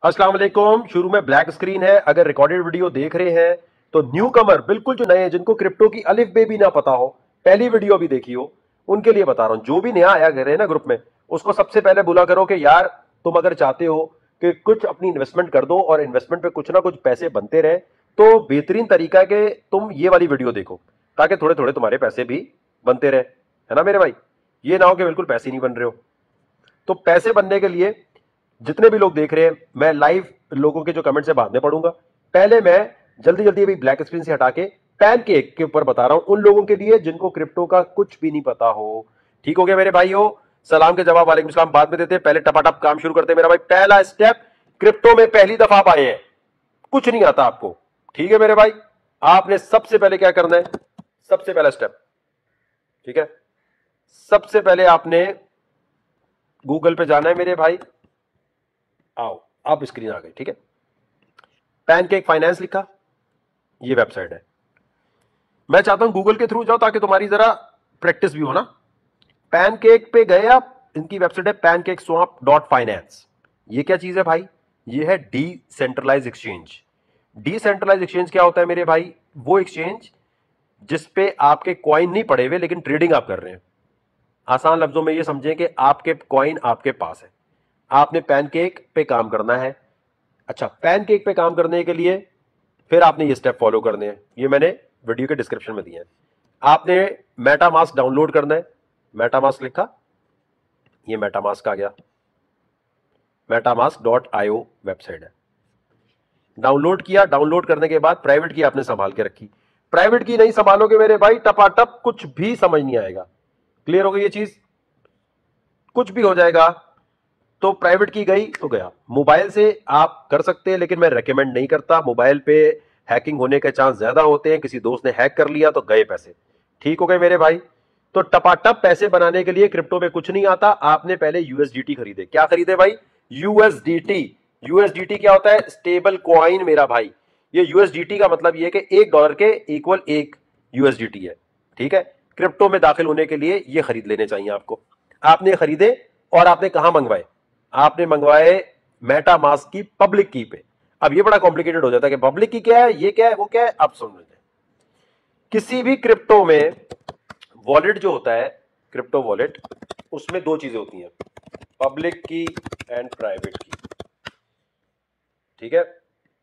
अस्सलाम वालेकुम। शुरू में ब्लैक स्क्रीन है। अगर रिकॉर्डेड वीडियो देख रहे हैं तो न्यू कमर, बिल्कुल जो नए हैं, जिनको क्रिप्टो की अलिफ बे भी ना पता हो, पहली वीडियो भी देखी हो, उनके लिए बता रहा हूं। जो भी नया आया घर है ना ग्रुप में, उसको सबसे पहले बोला करो कि यार तुम अगर चाहते हो कि कुछ अपनी इन्वेस्टमेंट कर दो और इन्वेस्टमेंट पे कुछ ना कुछ पैसे बनते रहे, तो बेहतरीन तरीका है कि तुम ये वाली वीडियो देखो, ताकि थोड़े थोड़े तुम्हारे पैसे भी बनते रहे। है ना मेरे भाई? ये ना हो कि बिल्कुल पैसे नहीं बन रहे हो। तो पैसे बनने के लिए जितने भी लोग देख रहे हैं, मैं लाइव लोगों के जो कमेंट से बाद में पढ़ूंगा। पहले मैं जल्दी जल्दी अभी ब्लैक स्क्रीन से हटा के पैनकेक के ऊपर बता रहा हूं, उन लोगों के लिए जिनको क्रिप्टो का कुछ भी नहीं पता हो। ठीक हो गया मेरे भाइयों? सलाम के जवाब वालेकुम सलाम बाद में देते हैं, पहले टपाटप काम शुरू करते हैं मेरा भाई। पहला स्टेप, क्रिप्टो में पहली दफा आप आए हैं, कुछ नहीं आता आपको। ठीक है मेरे भाई? आपने सबसे पहले क्या करना है? सबसे पहला स्टेप, ठीक है, सबसे पहले आपने गूगल पे जाना है मेरे भाई। आओ, अब स्क्रीन आ गई, ठीक है। पैनकेक फाइनेंस लिखा, ये वेबसाइट है। मैं चाहता हूं गूगल के थ्रू जाओ ताकि तुम्हारी जरा प्रैक्टिस भी हो ना। पैनकेक पे गए आप, इनकी वेबसाइट है pancakeswap.finance। ये क्या चीज है भाई? ये है डिसेंट्रलाइज एक्सचेंज। डिसेंट्रलाइज एक्सचेंज क्या होता है मेरे भाई? वो एक्सचेंज जिसपे आपके कॉइन नहीं पड़े हुए, लेकिन ट्रेडिंग आप कर रहे हैं। आसान लफ्जों में ये समझें कि आपके कॉइन आपके पास है, आपने पैनकेक पे काम करना है। अच्छा, पैनकेक पे काम करने के लिए फिर आपने ये स्टेप फॉलो करने हैं, ये मैंने वीडियो के डिस्क्रिप्शन में दिए हैं। आपने मेटामास्क डाउनलोड करना है। मेटामास्क लिखा, ये मेटामास्क आ गया। metamask.io वेबसाइट है। डाउनलोड किया, डाउनलोड करने के बाद प्राइवेट की आपने संभाल के रखी। प्राइवेट की नहीं संभालोगे मेरे भाई, टपाटप कुछ भी समझ नहीं आएगा। क्लियर हो गई ये चीज? कुछ भी हो जाएगा। तो प्राइवेट की गई तो गया। मोबाइल से आप कर सकते हैं, लेकिन मैं रेकमेंड नहीं करता। मोबाइल पे हैकिंग होने के चांस ज्यादा होते हैं, किसी दोस्त ने हैक कर लिया तो गए पैसे। ठीक हो गए मेरे भाई? तो टपाटप पैसे बनाने के लिए क्रिप्टो में कुछ नहीं आता। आपने पहले यूएसडीटी खरीदे। क्या खरीदे भाई? यूएसडीटी। यूएसडीटी क्या होता है? स्टेबल कॉइन मेरा भाई। ये यूएसडीटी का मतलब ये कि $1 के इक्वल 1 यूएसडीटी है। ठीक है? क्रिप्टो में दाखिल होने के लिए ये खरीद लेने चाहिए आपको। आपने खरीदे और आपने कहां मंगवाए? आपने मंगवाए मेटा मास्क की पब्लिक की पे। अब ये बड़ा कॉम्प्लिकेटेड हो जाता है कि पब्लिक की क्या है, ये क्या है, वो क्या है। अब सुन लेते हैं। किसी भी क्रिप्टो में वॉलेट जो होता है, क्रिप्टो वॉलेट, उसमें दो चीजें होती हैं, पब्लिक की एंड प्राइवेट की। ठीक है?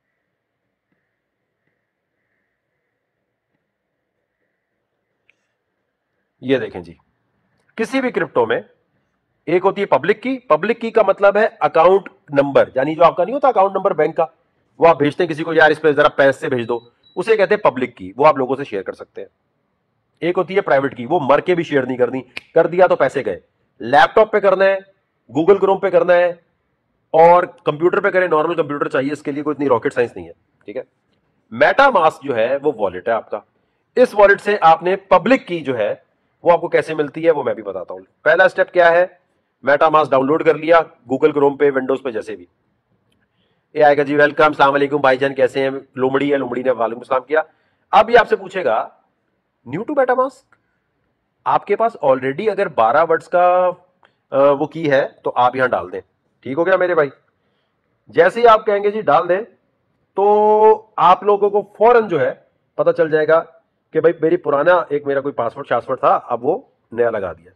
ये देखें जी, किसी भी क्रिप्टो में एक होती है पब्लिक की। पब्लिक की का मतलब है अकाउंट नंबर, यानी जो आपका नहीं होता अकाउंट नंबर बैंक का, वो आप भेजते हैं किसी को, यार इस पे जरा पैसे भेज दो, उसे कहते हैं पब्लिक की। वो आप लोगों से शेयर कर सकते हैं। एक होती है प्राइवेट की, वो मर के भी शेयर नहीं करनी, कर दिया तो पैसे गए। लैपटॉप पे करना है, गूगल क्रोम पे करना है, और कंप्यूटर पे करें, नॉर्मल कंप्यूटर चाहिए इसके लिए, कोई इतनी रॉकेट साइंस नहीं है। ठीक है? मेटा मास्क जो है वो वॉलेट है आपका। इस वॉलेट से आपने पब्लिक की जो है वो आपको कैसे मिलती है वो मैं भी बताता हूं। पहला स्टेप क्या है? मेटा मास्क डाउनलोड कर लिया, गूगल क्रोम पे, विंडोज पे, जैसे भी। ये आएगा जी, वेलकम, सलाम अलैकुम भाईजान, कैसे हैं? लोमड़ी है, लोमड़ी ने वालेकुम सलाम किया। अब ये आपसे पूछेगा न्यू टू मेटा मास्क, आपके पास ऑलरेडी अगर 12 वर्ड्स का वो की है तो आप यहां डाल दें। ठीक हो गया मेरे भाई? जैसे ही आप कहेंगे जी डाल दें, तो आप लोगों को फौरन जो है पता चल जाएगा कि भाई मेरी पुराना एक मेरा कोई पासवर्ड शासवर्ड था, अब वो नया लगा दिया।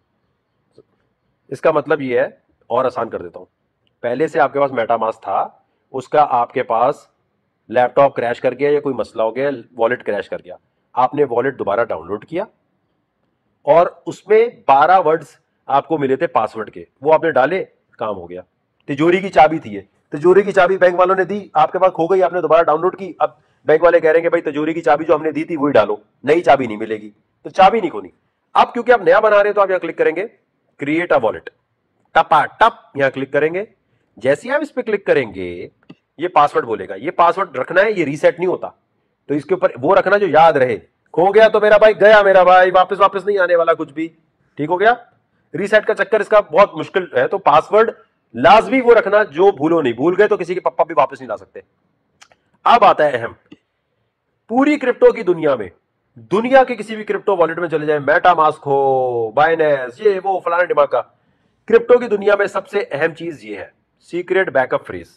इसका मतलब ये है, और आसान कर देता हूं, पहले से आपके पास मेटामास्क था, उसका आपके पास लैपटॉप क्रैश कर गया या कोई मसला हो गया, वॉलेट क्रैश कर गया, आपने वॉलेट दोबारा डाउनलोड किया और उसमें 12 वर्ड्स आपको मिले थे पासवर्ड के, वो आपने डाले, काम हो गया। तिजोरी की चाबी थी ये, तिजोरी की चाबी बैंक वालों ने दी, आपके पास खो गई, आपने दोबारा डाउनलोड की। अब बैंक वाले कह रहे हैं कि भाई तिजोरी की चाबी जो हमने दी थी वही डालो, नई चाबी नहीं मिलेगी, तो चाबी नहीं खोनी। अब क्योंकि आप नया बना रहे हैं तो आप यहां क्लिक करेंगे क्रिएट अ वॉलेट, टपा टप यहां क्लिक करेंगे। जैसे ही आप इस पर क्लिक करेंगे ये पासवर्ड बोलेगा, ये पासवर्ड रखना है, ये रीसेट नहीं होता, तो इसके ऊपर वो रखना जो याद रहे। खो गया तो मेरा भाई गया, मेरा भाई वापस वापस नहीं आने वाला कुछ भी। ठीक हो गया? रीसेट का चक्कर इसका बहुत मुश्किल है, तो पासवर्ड लाजमी वो रखना जो भूलो नहीं, भूल गए तो किसी के पप्पा भी वापस नहीं ला सकते। अब आता है अहम, पूरी क्रिप्टो की दुनिया में, दुनिया के किसी भी क्रिप्टो वॉलेट में चले जाए, मेटा मास्क हो, बाइनेंस, ये वो फलाना डिमाका, क्रिप्टो की दुनिया में सबसे अहम चीज ये है, सीक्रेट बैकअप फ्रेज।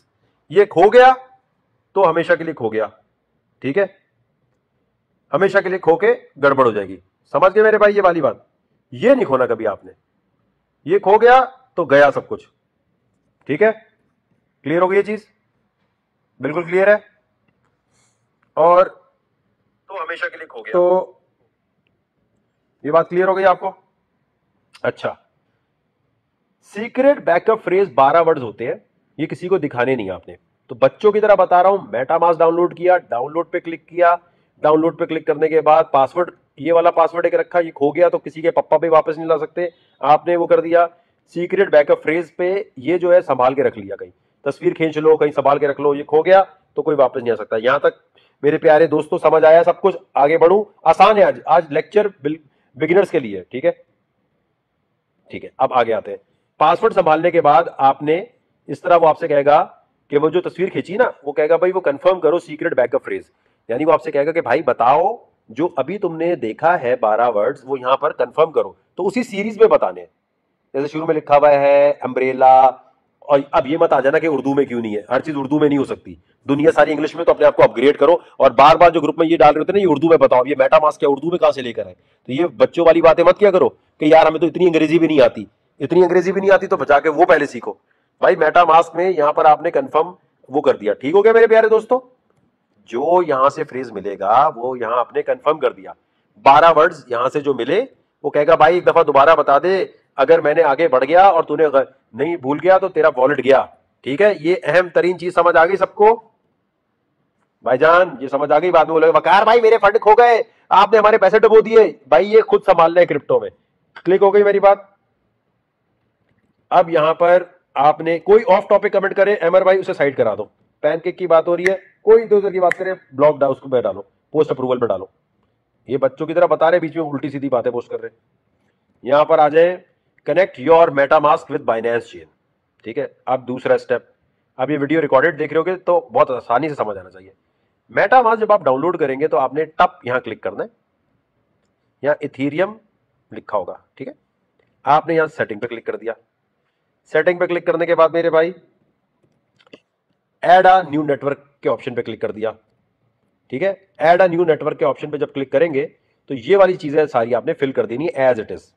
ये खो गया तो हमेशा के लिए खो गया, ठीक है, हमेशा के लिए खो के गड़बड़ हो जाएगी। समझ गए मेरे भाई ये वाली बात? ये नहीं खोना कभी आपने, ये खो गया तो गया सब कुछ, ठीक है। क्लियर हो गई ये चीज? बिल्कुल क्लियर है। और तो हमेशा के लिए खो गया, तो ये बात क्लियर हो गई आपको? अच्छा, सीक्रेट बैकअप फ्रेज 12 वर्ड्स होते हैं, ये किसी को दिखाने नहीं आपने, तो बच्चों की तरह बता रहा हूं। मेटामास्क डाउनलोड किया, डाउनलोड पे क्लिक किया, डाउनलोड पे क्लिक करने के बाद पासवर्ड, ये वाला पासवर्ड एक रखा, ये खो गया तो किसी के पप्पा भी वापस नहीं ला सकते, आपने वो कर दिया। सीक्रेट बैकअप फ्रेज पे ये जो है संभाल के रख लिया, कहीं तस्वीर खींच लो, कहीं संभाल के रख लो, ये खो गया तो कोई वापस नहीं आ सकता। यहां तक मेरे प्यारे दोस्तों समझ आया सब कुछ? आगे बढ़ू, आसान है आज लेक्चर बिगिनर्स के लिए, ठीक है। ठीक है, अब आगे आते हैं। पासवर्ड संभालने के बाद आपने इस तरह, वो आपसे कहेगा कि वो जो तस्वीर खींची ना, वो कहेगा भाई वो कंफर्म करो सीक्रेट बैकअप फ्रेज, यानी वो आपसे कहेगा कि भाई बताओ जो अभी तुमने देखा है 12 वर्ड्स, वो यहां पर कंफर्म करो, तो उसी सीरीज में बताने हैं। जैसे शुरू में लिखा हुआ है अम्ब्रेला, और अब ये मत आ जाना कि उर्दू में क्यों नहीं है, हर चीज उर्दू में नहीं हो सकती, दुनिया सारी इंग्लिश में, तो अपने आप को अपग्रेड करो। और बार बार जो ग्रुप में ये डाल रहे होते हैं ना, ये उर्दू में बताओ, ये मेटामास्क क्या उर्दू में कहां से लेकर आए, तो ये बच्चों वाली बातें मत किया करो कि यार हमें तो इतनी अंग्रेजी भी नहीं आती, इतनी अंग्रेजी भी नहीं आती, तो बचा के वो पहले सीखो। भाई मेटामास्क में यहां पर आपने कंफर्म वो कर दिया, ठीक हो गया मेरे प्यारे दोस्तों? जो यहां से फ्रेज मिलेगा वो यहां आपने कंफर्म कर दिया। 12 वर्ड्स यहां से जो मिले, वो कहेगा भाई एक दफा दोबारा बता दे, अगर मैंने आगे बढ़ गया और तूने नहीं भूल गया तो तेरा वॉलेट गया, ठीक है। ये अहम तरीन चीज समझ आ गई सबको? भाईजान ये समझ आ गई? बाद में बोले वकार भाई मेरे फंड खो गए, आपने हमारे पैसे डुबो दिए। भाई ये खुद संभालना है क्रिप्टो में। क्लिक हो गई मेरी बात? अब यहां पर आपने कोई ऑफ टॉपिक कमेंट करे एमर भाई, उसे साइड करा दो। पैनकेक की बात हो रही है, कोई इधर उधर की बात करे ब्लॉक डाउन उसको पे डालो, पोस्ट अप्रूवल पे डालो। ये बच्चों की तरह बता रहे, बीच में उल्टी सीधी बातें पोस्ट कर रहे। यहां पर आ जाए, connect your MetaMask with Binance chain, ठीक है। अब दूसरा स्टेप, अब ये वीडियो रिकॉर्डेड देख रहे होगे तो बहुत आसानी से समझ आना चाहिए। मेटामास्क जब आप डाउनलोड करेंगे तो आपने टप यहां क्लिक करना है, यहां इथीरियम लिखा होगा, ठीक है। आपने यहां सेटिंग पे क्लिक कर दिया। सेटिंग पे क्लिक करने के बाद मेरे भाई ऐड अ न्यू नेटवर्क के ऑप्शन पे क्लिक कर दिया, ठीक है। ऐड अ न्यू नेटवर्क के ऑप्शन पे जब क्लिक करेंगे तो ये वाली चीजें सारी आपने फिल कर देनी है एज इट इज,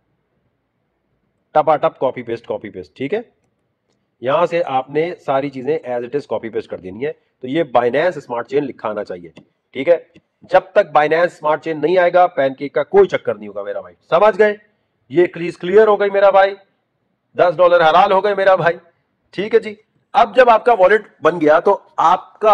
टपाटप कॉपी पेस्ट, ठीक है। यहां से आपने सारी चीजें as it is copy paste कर देनी है। तो ये बाइनेंस स्मार्ट चेन लिखा आना चाहिए, ठीक है। जब तक बाइनेंस स्मार्ट चेन नहीं आएगा पैनकेक का कोई चक्कर नहीं होगा मेरा भाई, समझ गए? ये प्लीज क्लियर हो गई मेरा भाई? $10 हलाल हो गए मेरा भाई, ठीक है जी। अब जब आपका वॉलेट बन गया तो आपका,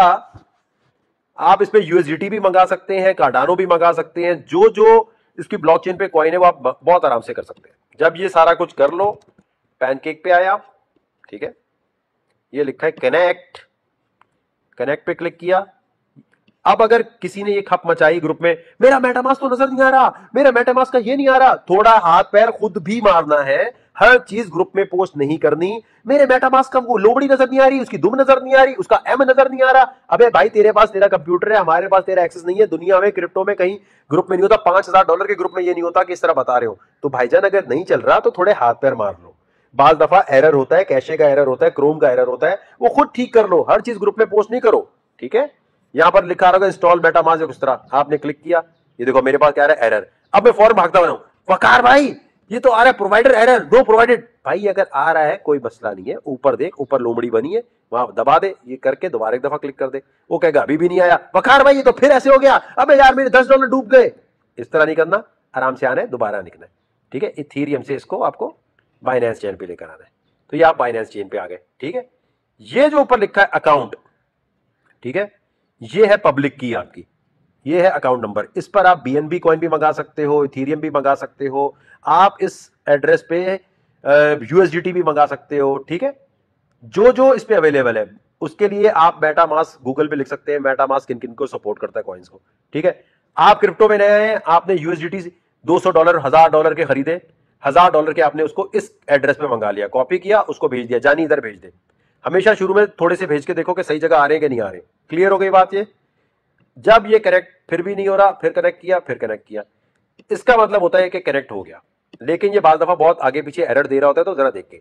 आप इस पे यूएसडीटी भी मंगा सकते हैं, कार्डानो भी मंगा सकते हैं, जो जो इसकी ब्लॉकचेन पे कॉइन है वो आप बहुत आराम से कर सकते हैं। जब ये सारा कुछ कर लो, पैनकेक पे आया, ठीक है, ये लिखा है कनेक्ट, कनेक्ट पे क्लिक किया। अब अगर किसी ने ये खप मचाई ग्रुप में, मेरा मेटामास्क तो नजर नहीं आ रहा, मेरा मेटामास्क का ये नहीं आ रहा, थोड़ा हाथ पैर खुद भी मारना है, हर चीज ग्रुप में पोस्ट नहीं करनी। मेरे मेटामास्क का वो लोबड़ी नजर नहीं आ रही, उसकी दुम नजर नहीं आ रही, उसका एम नजर नहीं आ रहा। अबे भाई तेरे पास तेरा कंप्यूटर है, हमारे पास तेरा एक्सेस नहीं है। दुनिया में क्रिप्टो में कहीं ग्रुप में नहीं होता, $5000 के ग्रुप में ये नहीं होता कि इस तरह बता रहे हो। तो भाईजान अगर नहीं चल रहा तो थोड़े हाथ पैर मार लो। बाल दफा एरर होता है, कैशे का एरर होता है, क्रोम का एरर होता है, वो खुद ठीक कर लो, हर चीज ग्रुप में पोस्ट नहीं करो, ठीक है। यहां पर लिखा रहेगा इंस्टॉल मेटामास्क उस तरह, आपने क्लिक किया, ये देखो मेरे पास क्या आ रहा है, एरर। अब मैं फौरन भागता हूं, वकार भाई ये तो आ रहा है प्रोवाइडर एरर, नो प्रोवाइडेड। भाई अगर आ रहा है कोई मसला नहीं है, ऊपर देख, ऊपर लोमड़ी बनी है, वहां दबा दे, ये करके दोबारा एक दफा क्लिक कर दे। वो कहेगा अभी भी नहीं आया, वकार भाई ये तो फिर ऐसे हो गया, अबे यार मेरे $10 डूब गए। इस तरह नहीं करना, आराम से आना है, दोबारा लिखना है, ठीक है। इथीरियम से इसको आपको बाइनेंस चेन पे लेकर आना है, तो ये आप बाइनेंस चेन पे आ गए, ठीक है। ये जो ऊपर लिखा है अकाउंट, ठीक है, ये है पब्लिक की आपकी, ये है अकाउंट नंबर। इस पर आप बीएनबी कॉइन भी मंगा सकते हो, इथीरियम भी मंगा सकते हो, आप इस एड्रेस पे यूएसडीटी भी मंगा सकते हो, ठीक है। जो जो इस पे अवेलेबल है उसके लिए आप मेटामास्क गूगल पे लिख सकते हैं, मेटामास्क किन किन को सपोर्ट करता है कॉइन्स को, ठीक है। आप क्रिप्टो में नए हैं, आपने यूएसडीटी $200 $1000 के खरीदे, $1000 के आपने उसको इस एड्रेस पे मंगा लिया, कॉपी किया, उसको भेज दिया, जानी इधर भेज दे। हमेशा शुरू में थोड़े से भेज के देखो कि सही जगह आ रहे हैं कि नहीं आ रहे। क्लियर हो गई बात? ये जब ये कनेक्ट फिर भी नहीं हो रहा, फिर कनेक्ट किया, फिर कनेक्ट किया, इसका मतलब होता है कि कनेक्ट हो गया। लेकिन ये बार दफा बहुत आगे पीछे एरर दे रहा होता है, तो जरा देख के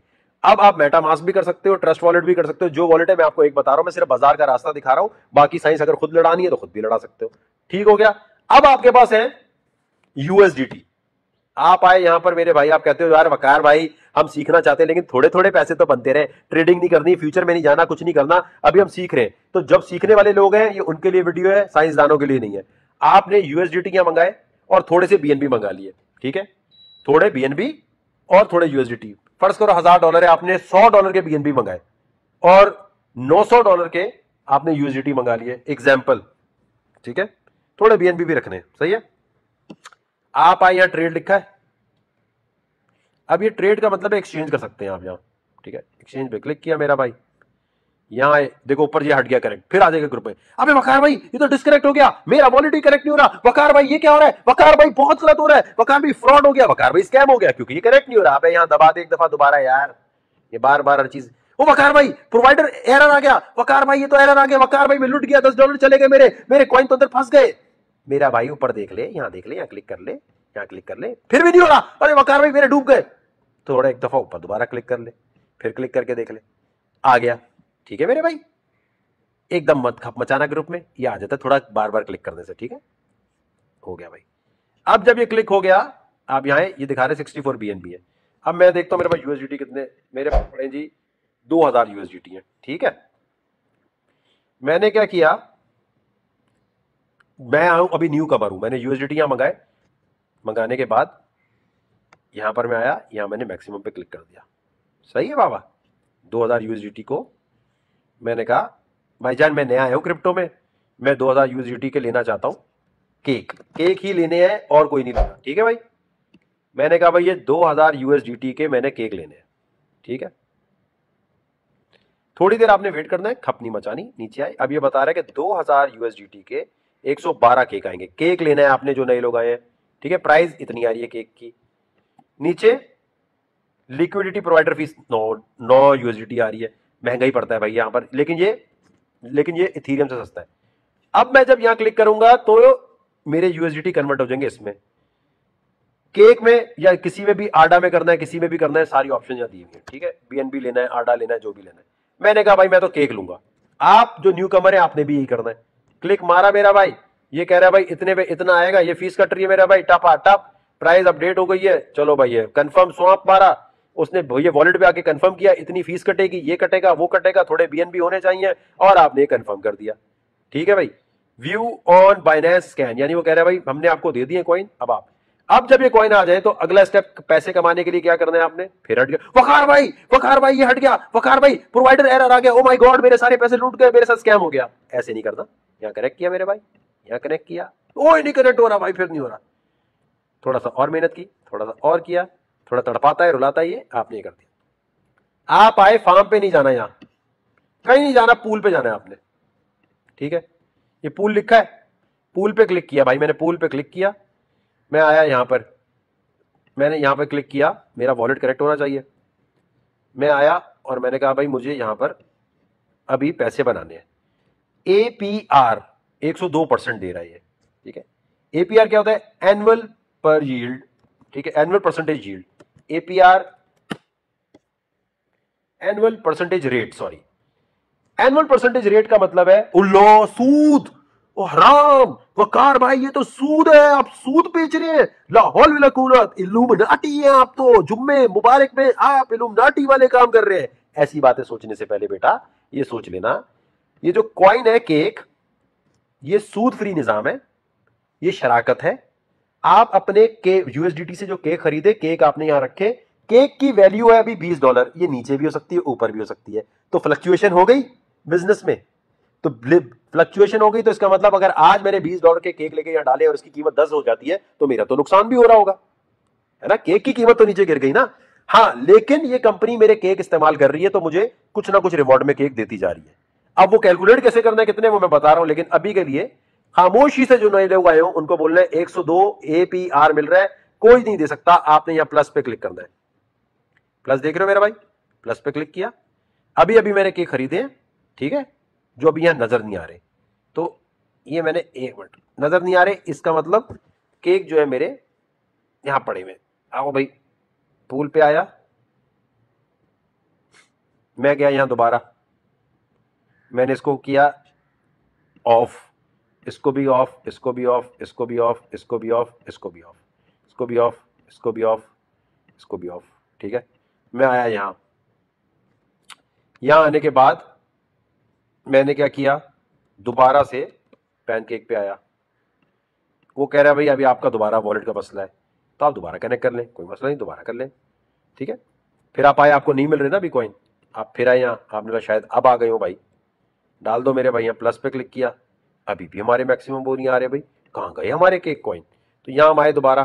अब आप मेटामास्क भी कर सकते हो, ट्रस्ट वॉलेट भी कर सकते हो, जो वॉलेट है मैं आपको एक बता रहा हूं, मैं सिर्फ बाजार का रास्ता दिखा रहा हूं, बाकी साइंस अगर खुद लड़ानी है तो खुद भी लड़ा सकते हो। ठीक हो गया। अब आपके पास है यूएसडीटी। आप आए यहां पर मेरे भाई, आप कहते हो यार वकार भाई हम सीखना चाहते हैं लेकिन थोड़े थोड़े पैसे तो बनते रहे, ट्रेडिंग नहीं करनी, फ्यूचर में नहीं जाना, कुछ नहीं करना, अभी हम सीख रहे हैं। तो जब सीखने वाले लोग हैं ये उनके लिए वीडियो है, साइंसदानों के लिए नहीं है। आपने यूएसडीटी क्या मंगाए और थोड़े से बीएनबी मंगा लिए, ठीक है, थोड़े बीएनबी और थोड़े यूएसडीटी। फर्ज करो $1000 है, आपने $100 के बीएनबी मंगाए और $900 के आपने यूएसडीटी मंगा लिए, एग्जाम्पल, ठीक है, थोड़े बीएनबी भी रखने, सही है। आप आए यहां ट्रेड लिखा है, अब ये ट्रेड का मतलब एक्सचेंज कर सकते हैं आप यहां, ठीक है, एक्सचेंज पे क्लिक किया मेरा भाई, यहां देखो ऊपर ये हट गया करेक्ट, फिर आ जाएगा ग्रुप में, अबे वकार भाई ये तो डिस्कनेक्ट हो गया, मेरा वॉलेट ही करेक्ट नहीं हो रहा, वकार भाई ये क्या हो रहा है, वकार भाई बहुत गलत हो रहा है, वकार भाई फ्रॉड हो गया, वकार भाई स्कैम हो गया, क्योंकि ये करेक्ट नहीं हो रहा। अबे यहां दबा दे एक दफा दोबारा यार, ये बार बार हर चीज, ओ वकार भाई प्रोवाइडर एरर आ गया, वकार भाई ये तो एरर आ गया, वकार भाई मैं लुट गया, $10 चले गए मेरे, मेरे कॉइन तो अंदर फंस गए। मेरा भाई ऊपर देख ले, यहां देख ले, यहां क्लिक कर ले, यहां क्लिक कर ले, फिर भी नहीं हो रहा, अरे वकार भाई मेरे डूब गए, थोड़ा एक दफा ऊपर दोबारा क्लिक कर ले, फिर क्लिक करके देख ले, आ गया। ठीक है मेरे भाई, एकदम मत खप मचाना ग्रुप में, ये आ जाता है थोड़ा बार बार क्लिक करने से, ठीक है, हो गया भाई। अब जब ये क्लिक हो गया, आप यहां ये दिखा रहे 64 बीएनबी है। अब मैं देखता हूं मेरे पास यूएसडीटी कितने मेरे पास पड़े जी, 2000 यूएसडीटी है, ठीक है। मैंने क्या किया, मैं आऊं अभी न्यू कमर हूं, मैंने यूएसडीटी यहां मंगाए, मंगाने के बाद यहां पर मैं आया, यहां मैंने मैक्सिमम पे क्लिक कर दिया, सही है बाबा। 2000 यूएसडीटी को मैंने कहा भाईजान मैं नया आया हूं क्रिप्टो में, मैं 2000 यूएसडीटी के लेना चाहता हूं, केक केक ही लेने हैं और कोई नहीं लेना, ठीक है भाई। मैंने कहा भाई ये 2000 यूएसडीटी के मैंने केक लेने हैं, ठीक है। थोड़ी देर आपने वेट करना है, खपनी मचानी, नीचे आए, अब ये बता रहा है कि 2000 यूएसडीटी के 112 केक आएंगे, केक लेना है आपने जो नए लोग आए हैं, ठीक है। प्राइस इतनी आ रही है केक की, नीचे लिक्विडिटी प्रोवाइडर फीस 9 यूएसडीटी आ रही है, महंगा ही पड़ता है भाई यहां पर, लेकिन ये इथीरियम से सस्ता है। अब मैं जब यहां क्लिक करूंगा तो मेरे यूएसडीटी कन्वर्ट हो जाएंगे इसमें, केक में या किसी में भी, आडा में करना है, किसी में भी करना है, सारी ऑप्शन यहां दी हुई है, ठीक है। बीएनबी लेना है, आडा लेना है, जो भी लेना है। मैंने कहा भाई मैं तो केक लूंगा, आप जो न्यू कमर है आपने भी यही करना है। क्लिक मारा मेरा भाई, ये कह रहा है भाई इतने पे इतना आएगा, ये फीस कट रही है मेरा भाई, टपा टप, प्राइस अपडेट हो गई है, चलो भाई ये कंफर्म स्वाप मारा, उसने ये वॉलेट पे आके कंफर्म किया, इतनी फीस कटेगी, ये कटेगा, वो कटेगा, थोड़े बीएनबी होने चाहिए, और आपने कंफर्म कर दिया, ठीक है भाई। व्यू ऑन बाइनेंस स्कैन, यानी वो कह रहा है भाई हमने आपको दे दिए कॉइन, अब जब ये कॉइन आ जाए तो अगला स्टेप पैसे कमाने के लिए क्या करना है आपने, फिर हट गया वकार भाई ये हट गया, वकार भाई प्रोवाइडर एरर आ गया, ओ माय गॉड मेरे सारे पैसे लूट गए, मेरे साथ स्कैम हो गया। ऐसे नहीं करना, यहां कनेक्ट किया मेरे भाई, यहां कनेक्ट किया, ओ नहीं कनेक्ट हो रहा भाई, फिर नहीं हो रहा, थोड़ा सा और मेहनत की, थोड़ा सा और किया, थोड़ा तड़पाता है रुलाता है, ये आपने कर दिया। आप आए फार्म पे नहीं जाना, यहां कहीं नहीं जाना, पूल पे जाना है आपने, ठीक है। ये पूल लिखा है, पूल पे क्लिक किया भाई, मैंने पूल पे क्लिक किया, मैं आया यहां पर, मैंने यहां पर क्लिक किया, मेरा वॉलेट करेक्ट होना चाहिए, मैं आया और मैंने कहा भाई मुझे यहां पर अभी पैसे बनाने हैं, एपीआर 102% दे रहा है ये, ठीक है। एपीआर क्या होता है, एनुअल पर यील्ड, ठीक है, annual percentage yield, APR annual percentage rate, sorry, annual percentage rate का मतलब है उल्लो सूद, ओ हराम, वकार भाई ये तो सूद है, आप सूद बेच रहे हैं, लाहौल विला कुवत इल्लुमिनाटी है आप तो, जुम्मे मुबारक में आप इल्लुमिनाटी वाले काम कर रहे हैं। ऐसी बातें सोचने से पहले बेटा ये सोच लेना, ये जो कॉइन है केक, ये सूद फ्री निजाम है, ये शराकत है। आप अपने के यूएसडीटी से जो केक खरीदे, केक आपने यहां रखे, केक की वैल्यू है अभी $20, ये नीचे भी हो सकती है ऊपर भी हो सकती है, तो फ्लक्चुएशन हो गई बिजनेस में, तो फ्लक्चुएशन हो गई, तो इसका मतलब अगर आज मैंने $20 के केक लेके यहां डाले और इसकी कीमत 10 हो जाती है तो मेरा तो नुकसान भी हो रहा होगा, है ना, केक की कीमत तो नीचे गिर गई ना। हाँ, लेकिन ये कंपनी मेरे केक इस्तेमाल कर रही है तो मुझे कुछ ना कुछ रिवॉर्ड में केक देती जा रही है। अब वो कैलकुलेट कैसे करना है कितने, वो मैं बता रहा हूं, लेकिन अभी के लिए खामोशी से जो नए लोग आए हो उनको बोलना है 102 एपीआर मिल रहा है, कोई नहीं दे सकता, आपने यहां प्लस पे क्लिक करना है, प्लस देख रहे हो मेरा भाई, प्लस पे क्लिक किया, अभी अभी मैंने केक खरीदे हैं, ठीक है, जो अभी यहां नजर नहीं आ रहे, तो ये मैंने, एक मिनट, नजर नहीं आ रहे इसका मतलब केक जो है मेरे यहां पड़े हुए, आओ भाई, पूल पे आया, मैं गया यहां दोबारा, मैंने इसको किया ऑफ, इसको भी ऑफ, इसको भी ऑफ, इसको भी ऑफ, इसको भी ऑफ, इसको भी ऑफ, इसको भी ऑफ, इसको भी ऑफ, इसको भी ऑफ। ठीक है, मैं आया यहां आने के बाद मैंने क्या किया, दोबारा से पैनकेक पे आया। वो कह रहा है भाई अभी आपका दोबारा वॉलेट का मसला है, तो आप दोबारा कनेक्ट कर लें, कोई मसला नहीं, दोबारा कर लें। ठीक है, फिर आप आए, आपको नहीं मिल रहे ना अभी कॉइन, आप फिर आए यहाँ, आपने कहा शायद अब आ गए हो भाई, डाल दो मेरे भाई। यहाँ प्लस पे क्लिक किया, अभी भी हमारे मैक्सिमम वो नहीं आ रहे भाई, कहाँ गए हमारे केक कॉइन। तो यहां हम आए दोबारा,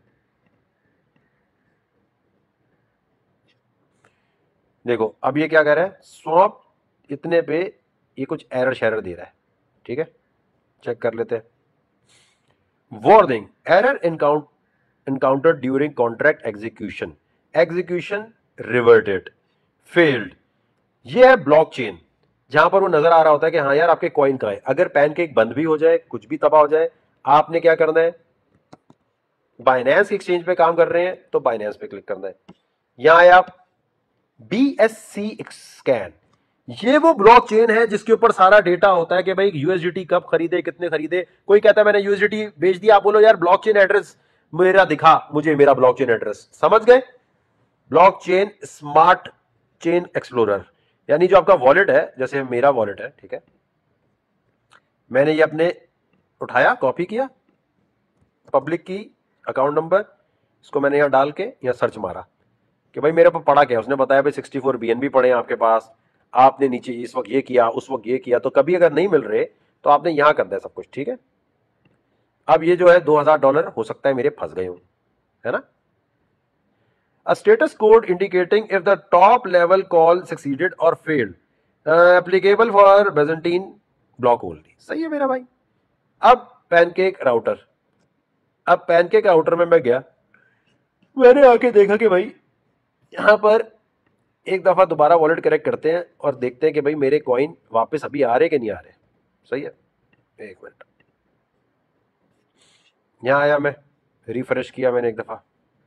देखो अब ये क्या कह रहा है, स्वैप इतने पे ये कुछ एरर शेरर दे रहा है। ठीक है, चेक कर लेते हैं। Warning, error encountered during contract execution, execution reverted, failed. ये है ब्लॉकचेन, जहां पर वो नजर आ रहा होता है कि हाँ यार आपके कॉइन कहाँ है। अगर पैनकेक बंद भी हो जाए, कुछ भी तबाह हो जाए, आपने क्या करना है, बाइनेंस एक्सचेंज पे काम कर रहे हैं तो बाइनेंस पे क्लिक करना है। यहां आए आप, BSC स्कैन, ये वो ब्लॉकचेन है जिसके ऊपर सारा डेटा होता है कि भाई यूएसडीटी कब खरीदे, कितने खरीदे। कोई कहता है मैंने यूएसडीटी बेच दिया, आप बोलो यार ब्लॉकचेन एड्रेस मेरा दिखा मुझे, मेरा ब्लॉकचेन एड्रेस, समझ गए। ब्लॉकचेन स्मार्ट चेन एक्सप्लोरर, यानी जो आपका वॉलेट है, जैसे मेरा वॉलेट है, ठीक है, मैंने ये अपने उठाया, कॉपी किया, पब्लिक की अकाउंट नंबर, इसको मैंने यहां डाल के यहां सर्च मारा कि भाई मेरे पास पड़ा क्या, उसने बताया भाई 64 BNB पड़े हैं आपके पास, आपने नीचे इस वक्त ये किया, उस वक्त ये किया। तो कभी अगर नहीं मिल रहे तो आपने यहां कर दिया सब कुछ। ठीक है, अब ये जो है $2000 हो सकता है मेरे फंस गए हो, है ना। A status code indicating if the top level call succeeded or failed, applicable for Byzantine block only। सही है मेरा भाई। अब पैनकेक राउटर, अब पैनकेक राउटर में मैं गया, मैंने आके देखा कि भाई यहां पर एक दफा दोबारा वॉलेट कनेक्ट करते हैं और देखते हैं कि भाई मेरे कॉइन वापस अभी आ रहे कि नहीं आ रहे। सही है, एक मिनट, यहां आया, मैं रिफ्रेश किया मैंने एक दफा,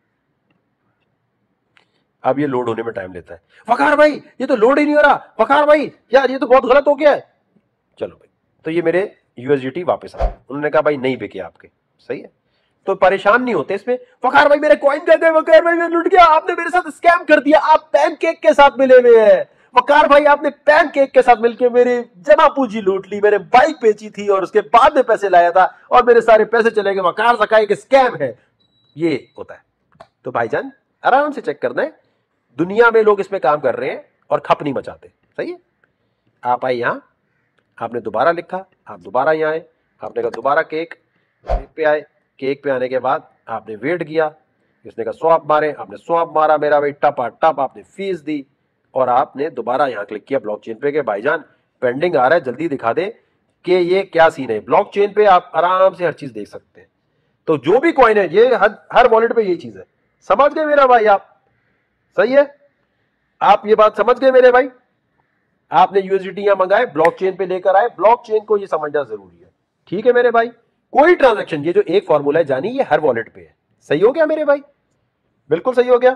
अब ये लोड होने में टाइम लेता है। वकार भाई ये तो लोड ही नहीं हो रहा, वकार भाई यार ये तो बहुत गलत हो गया है। चलो भाई, तो ये मेरे यूएसडीटी वापस आ, उन्होंने कहा भाई नहीं बिके आपके। सही है, तो परेशान नहीं होते इसमें। वकार भाई मेरे कॉइन कर गए, वकार भाई मैं लुट गया, आपने मेरे साथ स्कैम कर दिया, आप पैनकेक के साथ मिले हुए हैं। वकार भाई आपने पैनकेक के साथ मिलकर मेरे जमा पूंजी लूट ली, मेरे बाइक बेची थी और उसके बाद में पैसे लाया था और मेरे सारे पैसे चले गए, वकार सका एक स्कैम है। ये होता है। तो भाईजान आराम से चेक करना है, दुनिया में लोग इसमें काम कर रहे हैं और खप नहीं मचाते। सही है, आप आए यहां, आपने दोबारा लिखा, आप दोबारा यहां आए, आपने कहा दोबारा केक पे आए, केक पे आने के बाद आपने वेट किया, इसने कहा स्वैप मारे, आपने स्वैप मारा, मेरा भाई टप टप आपने फीस दी और आपने दोबारा यहां क्लिक किया ब्लॉकचेन पे के भाईजान पेंडिंग आ रहा है, जल्दी दिखा दे कि ये क्या सीन है। ब्लॉकचेन पे आप आराम से हर चीज देख सकते हैं। तो जो भी कॉइन है, ये हर वॉलेट पे यही चीज है। समझ गए मेरा भाई आप? सही है, आप ये बात समझ गए मेरे भाई। आपने यूएसडीटी यहां मंगाए, ब्लॉकचेन पे लेकर आए, ब्लॉकचेन को ये समझना जरूरी है। ठीक है मेरे भाई, कोई ट्रांजैक्शन, ये जो एक फॉर्मूला है जानी, ये हर वॉलेट पे है। सही हो गया मेरे भाई, बिल्कुल सही हो गया।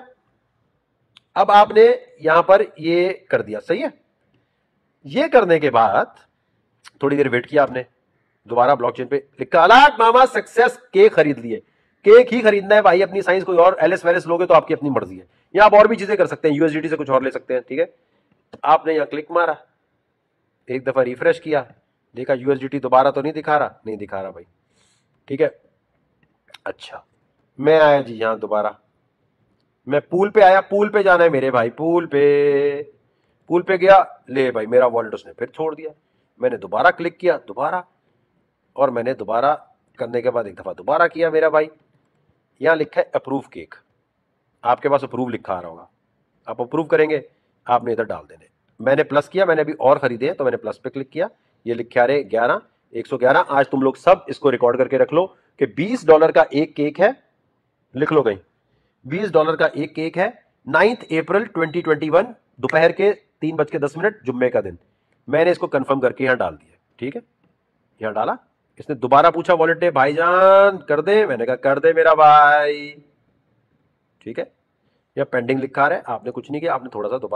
अब आपने यहां पर ये कर दिया, सही है। ये करने के बाद थोड़ी देर वेट किया आपने, दोबारा ब्लॉकचेन पे लिखा अलर्ट मामा सक्सेस, केक खरीद लिए। केक ही खरीदना है भाई, अपनी साइंस कोई और एलएस वेलएस लोगे तो आपकी अपनी मर्जी है, या आप और भी चीजें कर सकते हैं, यूएसडीटी से कुछ और ले सकते हैं। ठीक है, आपने यहां क्लिक मारा, एक दफा रिफ्रेश किया, देखा यूएसडीटी दोबारा तो नहीं दिखा रहा, नहीं दिखा रहा भाई। ठीक है, अच्छा मैं आया जी यहां दोबारा, मैं पूल पे आया, पूल पे जाना है मेरे भाई, पूल पे गया, ले भाई मेरा वॉलेट उसने फिर छोड़ दिया। मैंने दोबारा क्लिक किया, दोबारा, और मैंने दोबारा करने के बाद एक दफा दोबारा किया मेरा भाई। यहां लिखा है अप्रूव केक, आपके पास अप्रूव लिखा आ रहा होगा, आप अप्रूव करेंगे, आपने इधर डाल देने। मैंने प्लस किया, मैंने अभी और खरीदे हैं तो मैंने प्लस पे क्लिक किया, ये लिखा रहे 11 111। आज तुम लोग सब इसको रिकॉर्ड करके रख लो कि $20 का एक केक है, लिख लो कहीं, $20 का एक केक है। 9 अप्रैल 2021 दोपहर के 3:10 जुम्मे का दिन। मैंने इसको कंफर्म करके यहां डाल दिया। ठीक है, यहां डाला, इसने दोबारा पूछा वॉलेट ने, भाईजान कर दे, मैंने कहा कर दे मेरा भाई। ठीक है, यह पेंडिंग लिखा रहा है, आपने कुछ नहीं किया, आपने थोड़ा सा दोबारा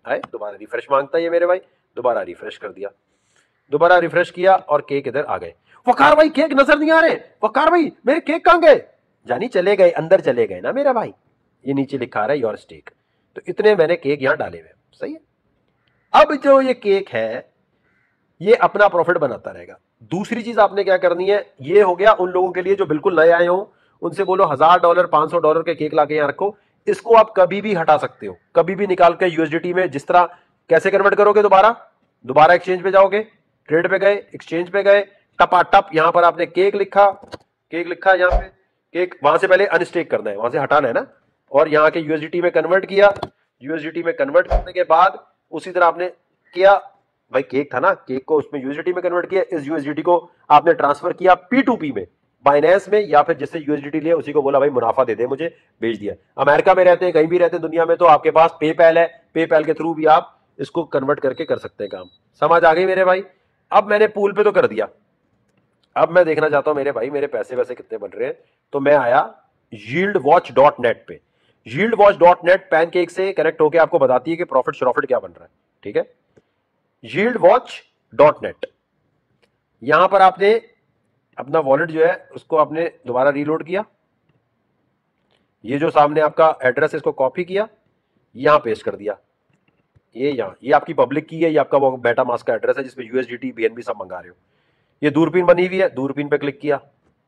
आए, दोबारा रिफ्रेश मांगता है ये मेरे भाई, दोबारा रिफ्रेश कर दिया, दोबारा रिफ्रेश किया और केक इधर आ गए। वकार भाई केक नजर नहीं आ रहे, वकार भाई मेरे केक कहां गए? जानी चले गए, अंदर चले गए ना मेरा भाई, ये नीचे लिखा रहा है योर स्टेक। तो इतने मैंने केक यहां डाले हुए, सही है। अब जो ये केक है ये अपना प्रॉफिट बनाता रहेगा। दूसरी चीज आपने क्या करनी है, ये हो गया उन लोगों के लिए जो बिल्कुल नए आए हो, उनसे बोलो $1000 $500 के केक लाके यहां रखो। इसको आप कभी भी हटा सकते हो, कभी भी निकाल के यूएसडीटी में, जिस तरह कैसे कन्वर्ट करोगे, दोबारा दोबारा एक्सचेंज पे जाओगे, ट्रेड पे गए, एक्सचेंज पे गए, टपाटप यहां पर आपने केक लिखा, केक लिखा यहां पे, केक वहां से पहले अनस्टेक करना है, वहां से हटाना है ना, और यहां के यूएसडीटी में कन्वर्ट किया। यूएसडीटी में कन्वर्ट करने के बाद उसी तरह आपने किया, भाई केक था ना, केक को उसमें यूएसडीटी में कन्वर्ट किया, इस यूएसडीटी को आपने ट्रांसफर किया P2P में, बाइनेंस में, या फिर जिससे यूएसडीटी लिया उसी को बोला भाई मुनाफा दे दे मुझे, भेज दिया। अमेरिका में रहते हैं, कहीं भी रहते हैं दुनिया में, तो आपके पास पेपैल है, पेपैल के थ्रू भी आप इसको कन्वर्ट करके कर सकते हैं काम। समझ आ गई मेरे भाई? अब मैंने पूल पे तो कर दिया, अब मैं देखना चाहता हूं मेरे भाई मेरे पैसे वैसे कितने बन रहे हैं। तो मैं आया yieldwatch.net पे। yieldwatch.net पैनकेक से कनेक्ट होकर आपको बताती है कि प्रॉफिट श्रॉफिट क्या बन रहा है, ठीक है। yieldwatch.net, यहां पर आपने अपना वॉलेट जो है उसको आपने दोबारा रीलोड किया, ये जो सामने आपका एड्रेस है इसको कॉपी किया, यहां पेस्ट कर दिया, ये यहां, ये आपकी पब्लिक की है, ये आपका वो बेटा मास्क का एड्रेस है जिसमें यूएसडीटी बीएनबी सब मंगा रहे हो। ये दूरबीन बनी हुई है, दूरबीन पे क्लिक किया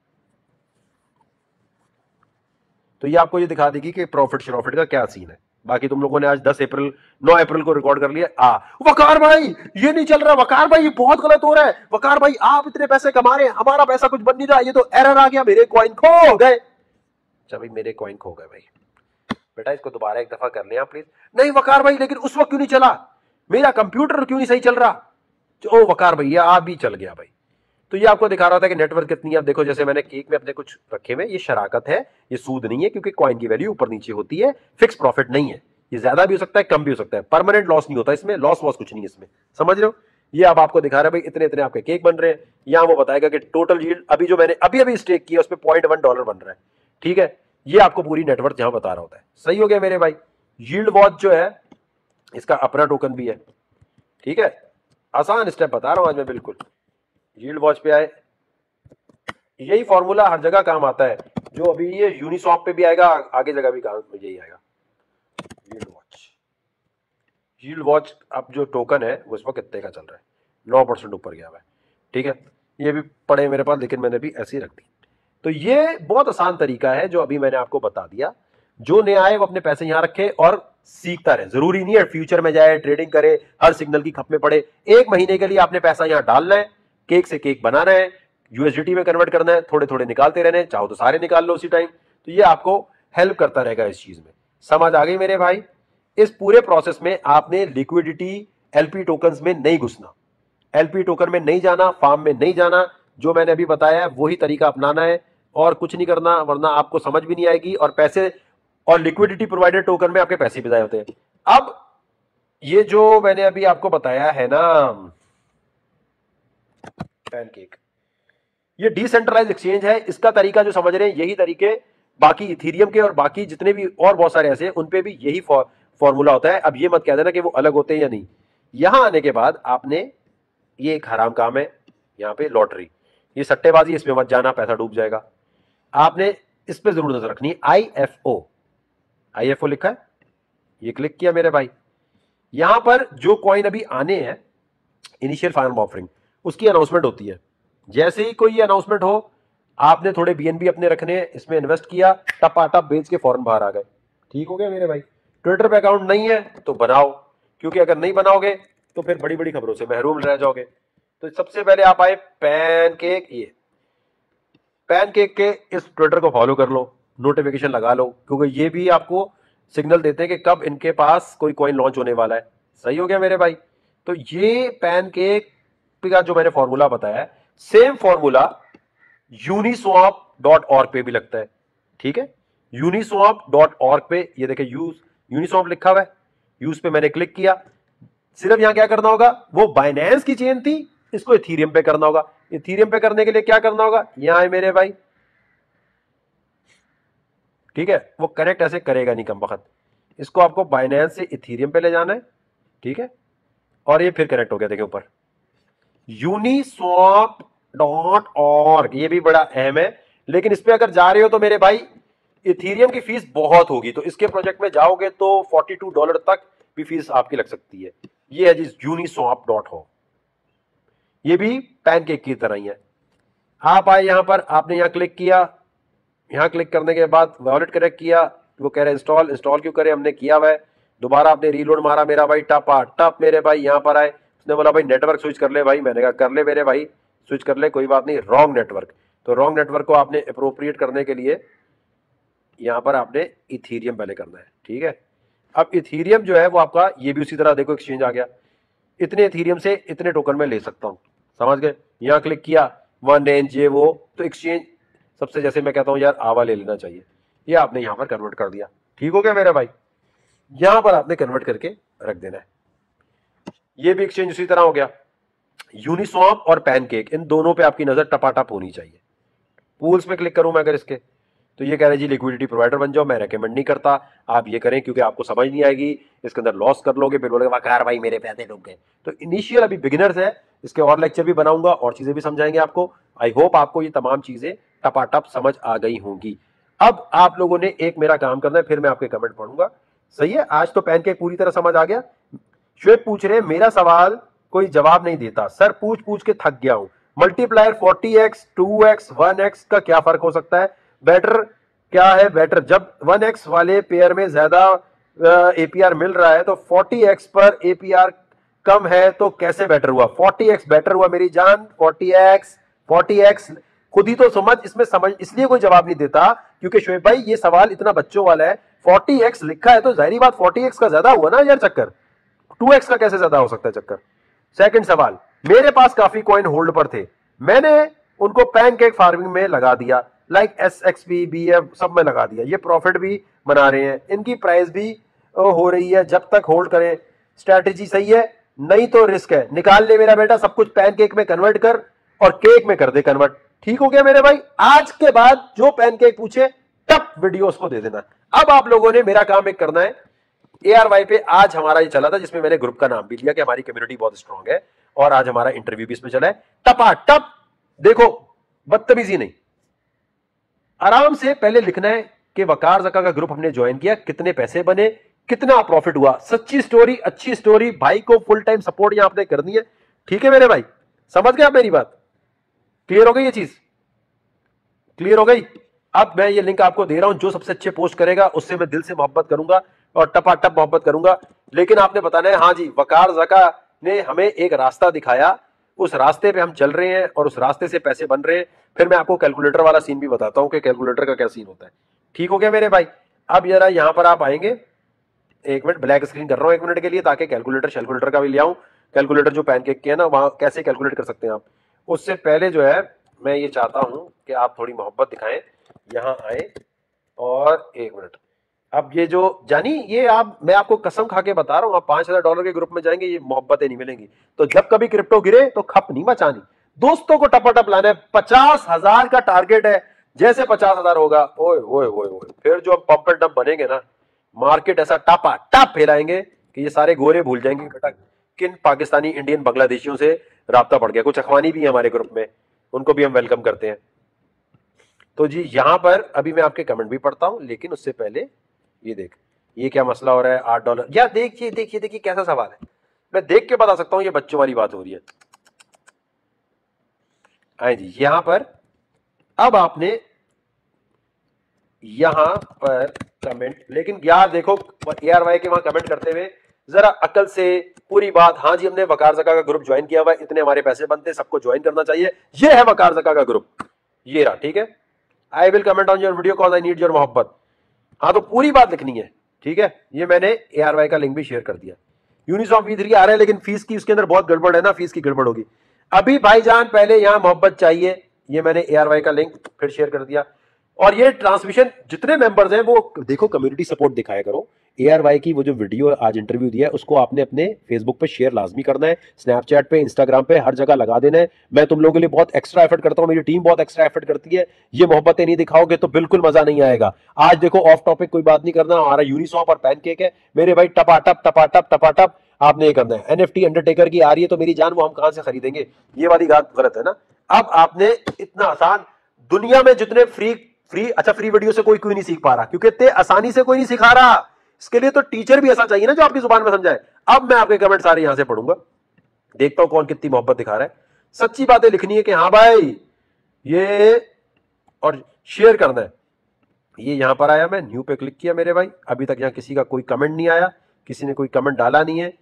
तो ये आपको ये दिखा देगी कि प्रॉफिट श्रॉफिट का क्या सीन है। बाकी तुम लोगों ने आज 9 अप्रैल को रिकॉर्ड कर लिया। वकार भाई ये नहीं चल रहा, वकार भाई ये बहुत गलत हो रहा है, वकार भाई आप इतने पैसे कमा रहे हैं, हमारा पैसा कुछ बन नहीं रहा, ये तो एरर आ गया, मेरे कॉइन खो गए। अच्छा भाई मेरे कॉइन खो गए भाई, बेटा इसको दोबारा एक दफा कर ले आप प्लीज। नहीं वकार भाई लेकिन उस वक्त क्यों नहीं चला, मेरा कंप्यूटर क्यों नहीं सही चल रहा? ओ वकार भैया आप भी चल गया भाई। तो ये आपको दिखा रहा था कि नेटवर्क कितनी है। अब देखो जैसे मैंने केक में अपने कुछ रखे हुए, ये शराकत है, ये सूद नहीं है, क्योंकि कॉइन की वैल्यू ऊपर नीचे होती है, फिक्स प्रॉफिट नहीं है। ये ज्यादा भी हो सकता है, कम भी हो सकता है, परमानेंट लॉस नहीं होता इसमें, लॉस वॉस कुछ नहीं है इसमें, समझ रहे हो। ये अब आपको दिखा रहा है भाई इतने इतने आपके केक बन रहे हैं। यहां वो बताएगा कि टोटल यील्ड अभी जो मैंने अभी अभी स्टेक किया उसमें $0.1 बन रहा है, ठीक है। ये आपको पूरी नेटवर्क यहां बता रहा होता है। सही हो गया मेरे भाई। यील्ड वॉच जो है इसका अपना टोकन भी है, ठीक है। आसान स्टेप बता रहा हूं आज मैं बिल्कुल। यील्ड वॉच पे आए, यही फॉर्मूला हर जगह काम आता है, जो अभी ये यूनिसॉप पे भी आएगा, आगे जगह भी काम में यही आएगा। यील्ड वॉच, यील्ड वॉच अब जो टोकन है वो इस वक्त कितने का चल रहा है, 9% ऊपर गया हुआ है, ठीक है। ये भी पड़े मेरे पास, लेकिन मैंने भी ऐसे ही रख दी। तो ये बहुत आसान तरीका है जो अभी मैंने आपको बता दिया। जो नया आए वो अपने पैसे यहां रखे और सीखता रहे, जरूरी नहीं है फ्यूचर में जाए ट्रेडिंग करे, हर सिग्नल की खप में पड़े। 1 महीने के लिए आपने पैसा यहां डालना है, केक से केक बनाना है, यूएसडीटी में कन्वर्ट करना है, थोड़े थोड़े निकालते रहने, चाहो तो सारे निकाल लो उसी टाइम। तो ये आपको हेल्प करता रहेगा इस चीज में। समझ आ गई मेरे भाई? इस पूरे प्रोसेस में आपने लिक्विडिटी एलपी टोकन्स में नहीं घुसना, एलपी टोकन में नहीं जाना, फार्म में नहीं जाना, जो मैंने अभी बताया है वही तरीका अपनाना है और कुछ नहीं करना, वरना आपको समझ भी नहीं आएगी और पैसे और लिक्विडिटी प्रोवाइडेड टोकन में आपके पैसे भी जाए होते हैं। अब ये जो मैंने अभी आपको बताया है ना पैनकेक, ये डिसेंट्रलाइज एक्सचेंज है, इसका तरीका जो समझ रहे हैं यही तरीके बाकी इथीरियम के और बाकी जितने भी और बहुत सारे ऐसे उन पे भी यही फॉर्मूला होता है। अब ये मत कह देना कि वो अलग होते हैं या नहीं। यहां आने के बाद आपने, ये एक हराम काम है यहां पे, लॉटरी, ये सट्टेबाजी, इसमें मत जाना, पैसा डूब जाएगा। आपने इस पे जरूर नजर रखनी है, आईएफओ, आईएफओ लिखा है, ये क्लिक किया मेरे भाई। यहां पर जो कॉइन अभी आने हैं इनिशियल फाइनल ऑफरिंग, उसकी अनाउंसमेंट होती है। जैसे ही कोई अनाउंसमेंट हो, आपने थोड़े बीएनबी अपने रखने, इसमें इन्वेस्ट किया, टपाटप बेच के फौरन बाहर आ गए। ठीक हो गया मेरे भाई। ट्विटर पे अकाउंट नहीं है तो बनाओ, क्योंकि अगर नहीं बनाओगे तो फिर बड़ी बड़ी खबरों से महरूम रह जाओगे। तो सबसे पहले आप आए पैनकेक, ये पैनकेक के इस ट्विटर को फॉलो कर लो, नोटिफिकेशन लगा लो, क्योंकि ये भी आपको सिग्नल देते हैं कि कब इनके पास कोई कॉइन लॉन्च होने वाला है। सही हो गया मेरे भाई। तो ये पैनकेक का जो मैंने फॉर्मूला बताया है, सेम फॉर्मूला uniswap.org पे भी लगता है, ठीक है। uniswap.org पे ये देखें, यूनिस्वैप लिखा हुआ है, यूज पे मैंने क्लिक किया। सिर्फ यहां क्या करना होगा, वो बाइनेंस की चेन थी, इसको इथीरियम पे करना होगा। इथीरियम पे करने के लिए क्या करना होगा, यहां है मेरे भाई, ठीक है। वो कनेक्ट ऐसे करेगा नहीं कम वक्त, इसको आपको बाइनेंस से इथीरियम पे ले जाना है, ठीक है, और ये फिर कनेक्ट हो गया, देखिए ऊपर uniswap.org, ये भी बड़ा अहम है। लेकिन इस पे अगर जा रहे हो तो मेरे भाई इथीरियम की फीस बहुत होगी, तो इसके प्रोजेक्ट में जाओगे तो $42 तक भी फीस आपकी लग सकती है। ये है जी uniswap.org, ये भी पैनकेक की तरह ही है। आप आए यहां पर, आपने यहां क्लिक किया, यहां क्लिक करने के बाद वॉलेट कनेक्ट किया, वो कह रहे हैं इंस्टॉल, इंस्टॉल क्यों करें, हमने किया हुआ है। दोबारा आपने रीलोड मारा मेरा भाई, टपा टप मेरे भाई यहां पर आए। उसने बोला भाई नेटवर्क स्विच कर ले भाई, मैंने कहा कर ले मेरे भाई, स्विच कर ले, कोई बात नहीं, रॉन्ग नेटवर्क। तो रॉन्ग नेटवर्क को आपने अप्रोप्रिएट करने के लिए यहां पर आपने इथीरियम पहले करना है, ठीक है। अब इथीरियम जो है वो आपका, ये भी उसी तरह देखो एक्सचेंज आ गया, इतने इथीरियम से इतने टोकन में ले सकता हूं, समझ गए। यहां क्लिक किया, वन रेंज ये वो, तो एक्सचेंज सबसे, जैसे मैं कहता हूं यार आवा ले लेना चाहिए, ये आपने यहां पर कन्वर्ट कर दिया, ठीक हो गया मेरा भाई। यहां पर आपने कन्वर्ट करके रख देना है। ये भी एक्सचेंज उसी तरह हो गया। यूनिस्वैप और पैनकेक, इन दोनों पे आपकी नजर टपाटप होनी चाहिए। पूल्स पे क्लिक करूं मैं अगर इसके, तो ये कह रहे जी लिक्विडिटी प्रोवाइडर बन जाओ, मैं रेकमेंड नहीं करता आप ये करें, क्योंकि आपको समझ नहीं आएगी, इसके अंदर लॉस कर लोगे, फिर बोलेगा कार भाई मेरे पैसे डूब गए। तो इनिशियल अभी बिगिनर्स है, इसके और लेक्चर भी बनाऊंगा और चीजें भी समझाएंगे आपको। आई होप आपको ये तमाम चीजें टपाटप समझ आ गई होंगी। अब आप लोगों ने एक मेरा काम करना है, फिर मैं आपके कमेंट पढ़ूंगा, सही है। आज तो पैनकेक पूरी तरह समझ आ गया। श्वेत पूछ रहे मेरा सवाल कोई जवाब नहीं देता सर, पूछ पूछ के थक गया हूं। मल्टीप्लायर 40x 2x 1x का क्या फर्क हो सकता है, बेटर क्या है बेटर, जब 1x वाले पेयर में ज्यादा एपीआर मिल रहा है तो 40x पर एपीआर कम है तो कैसे बेटर हुआ। 40x बेटर हुआ मेरी जान, 40x खुद ही तो समझ, इसमें समझ इसलिए कोई जवाब नहीं देता क्योंकि शोएब भाई ये सवाल इतना बच्चों वाला है। 40x लिखा है तो जाहिर बात 40x का ज्यादा हुआ ना यार चक्कर, 2x का कैसे ज्यादा हो सकता है चक्कर। सेकंड सवाल, मेरे पास काफी कॉइन होल्ड पर थे, मैंने उनको पैनकेक फार्मिंग में लगा दिया, लाइक SXP BF सब में लगा दिया, ये प्रॉफिट भी बना रहे हैं, इनकी प्राइस भी हो रही है, जब तक होल्ड करें स्ट्रैटेजी सही है, नहीं तो रिस्क है। निकाल ले मेरा बेटा, सब कुछ पैनकेक में कन्वर्ट कर और केक में कर दे कन्वर्ट, ठीक हो गया मेरे भाई। आज के बाद जो पैनकेक पूछे तब वीडियो उसको दे देना। अब आप लोगों ने मेरा काम एक करना है, ARY पे आज हमारा ये चला था जिसमें मैंने ग्रुप का नाम भी लिया कि हमारी कम्युनिटी बहुत स्ट्रांग है, और आज हमारा इंटरव्यू भी इसमें चला है। टपाटप देखो, बदतमीजी नहीं, आराम से पहले लिखना है कि वकार ज़का का ग्रुप हमने ज्वाइन किया, कितने पैसे बने, कितना प्रॉफिट हुआ, सच्ची स्टोरी, अच्छी स्टोरी, भाई को फुल टाइम सपोर्ट यहां आपने करनी है, ठीक है मेरे भाई। समझ गए आप मेरी बात, क्लियर हो गई ये चीज, क्लियर हो गई। अब मैं ये लिंक आपको दे रहा हूं, जो सबसे अच्छे पोस्ट करेगा उससे मैं दिल से मोहब्बत करूंगा और टपाटप मोहब्बत करूंगा। लेकिन आपने बताना है हाँ जी वकार ज़का ने हमें एक रास्ता दिखाया, उस रास्ते पे हम चल रहे हैं और उस रास्ते से पैसे बन रहे हैं। फिर मैं आपको कैलकुलेटर वाला सीन भी बताता हूं कि कैलकुलेटर का क्या सीन होता है, ठीक हो गया मेरे भाई। अब जरा यहां पर आप आएंगे, एक मिनट ब्लैक स्क्रीन कर रहा हूं 1 मिनट के लिए, ताकि कैलकुलेटर का भी ले आऊं। कैलकुलेटर जो पैनकेक के है ना, वहां कैसे कैलकुलेट कर सकते हैं आप। उससे पहले जो है मैं ये चाहता हूं कि आप थोड़ी मोहब्बत दिखाएं, यहां आए और 1 मिनट। अब ये जो जानी, ये आप, मैं आपको कसम खा के बता रहा हूं, आप $5000 के ग्रुप में जाएंगे ये मोहब्बतें नहीं मिलेंगी। तो जब कभी क्रिप्टो गिरे तो खप नहीं मचानी, दोस्तों को टपाटप लाना है। 50,000 का टारगेट है, जैसे 50,000 होगा ओए ओए ओए ओए, फिर जो हम पंप एंड डंप बनेंगे ना, मार्केट ऐसा टपाटप फैलाएंगे कि ये सारे गोरे भूल जाएंगे बेटा किन पाकिस्तानी इंडियन बांग्लादेशियों से राब्ता पड़ गया। कुछ अखवानी भी है हमारे ग्रुप में, उनको भी हम वेलकम करते हैं। तो जी यहां पर अभी मैं आपके कमेंट भी पढ़ता हूं, लेकिन उससे पहले ये देख, ये क्या मसला हो रहा है, $8। यार देखिए देखिए देखिए कैसा सवाल है, मैं देख के बता सकता हूं ये बच्चों वाली बात हो रही है। आए जी यहां पर, अब आपने यहां पर कमेंट, लेकिन यार देखो ARY के वहां कमेंट करते हुए जरा अकल से पूरी बात, हाँ जी हमने वकार ज़का का ग्रुप ज्वाइन किया हुआ है, इतने हमारे पैसे बनते, सबको ज्वाइन करना चाहिए, ये है वकार ज़का का ग्रुप, ये रहा, ठीक है। I will comment on your video cause I need your मोहब्बत, हाँ तो पूरी बात लिखनी है, ठीक है। ये मैंने ARY का लिंक भी शेयर कर दिया। यूनिस्वैप V3 आ रहा है, लेकिन फीस की उसके अंदर बहुत गड़बड़ है ना, फीस की गड़बड़ होगी। अभी भाईजान पहले यहां मोहब्बत चाहिए, ये मैंने ARY का लिंक फिर शेयर कर दिया। और ये ट्रांसमिशन जितने मेंबर्स हैं वो देखो कम्युनिटी सपोर्ट दिखाया करो। ARY की वो जो वीडियो आज इंटरव्यू दिया है उसको आपने अपने फेसबुक पे शेयर लाजमी करना है, स्नैपचैट पे, इंस्टाग्राम पे, हर जगह लगा देना है। मैं तुम लोगों के लिए बहुत एक्स्ट्रा एफर्ट करता हूं, मेरी टीम बहुत एक्स्ट्रा एफर्ट करती है। ये मोहब्बतें नहीं दिखाओगे तो बिल्कुल मजा नहीं आएगा। आज देखो ऑफ टॉपिक कोई बात नहीं करना, हमारा यूनिस्वैप और पैनकेक है मेरे भाई, टपाटप टपाटप टपाटप। आपने ये करना है। एनएफटी अंडरटेकर की आ रही है तो मेरी जान वो हम कहां से खरीदेंगे, ये वाली बात गलत है ना। अब आपने इतना आसान, दुनिया में जितने फ्री फ्री अच्छा फ्री वीडियो से कोई नहीं सीख पा रहा, क्योंकि इतने आसानी से कोई नहीं सिखा रहा। इसके लिए तो टीचर भी ऐसा चाहिए ना जो आपकी जुबान में समझाए। अब मैं आपके कमेंट सारे यहां से पढ़ूंगा, देखता हूं कौन कितनी मोहब्बत दिखा रहा है। सच्ची बातें लिखनी है कि हाँ भाई ये, और शेयर करना है। ये यहां पर आया, मैं न्यू पे क्लिक किया मेरे भाई, अभी तक यहां किसी का कोई कमेंट नहीं आया, किसी ने कोई कमेंट डाला नहीं है।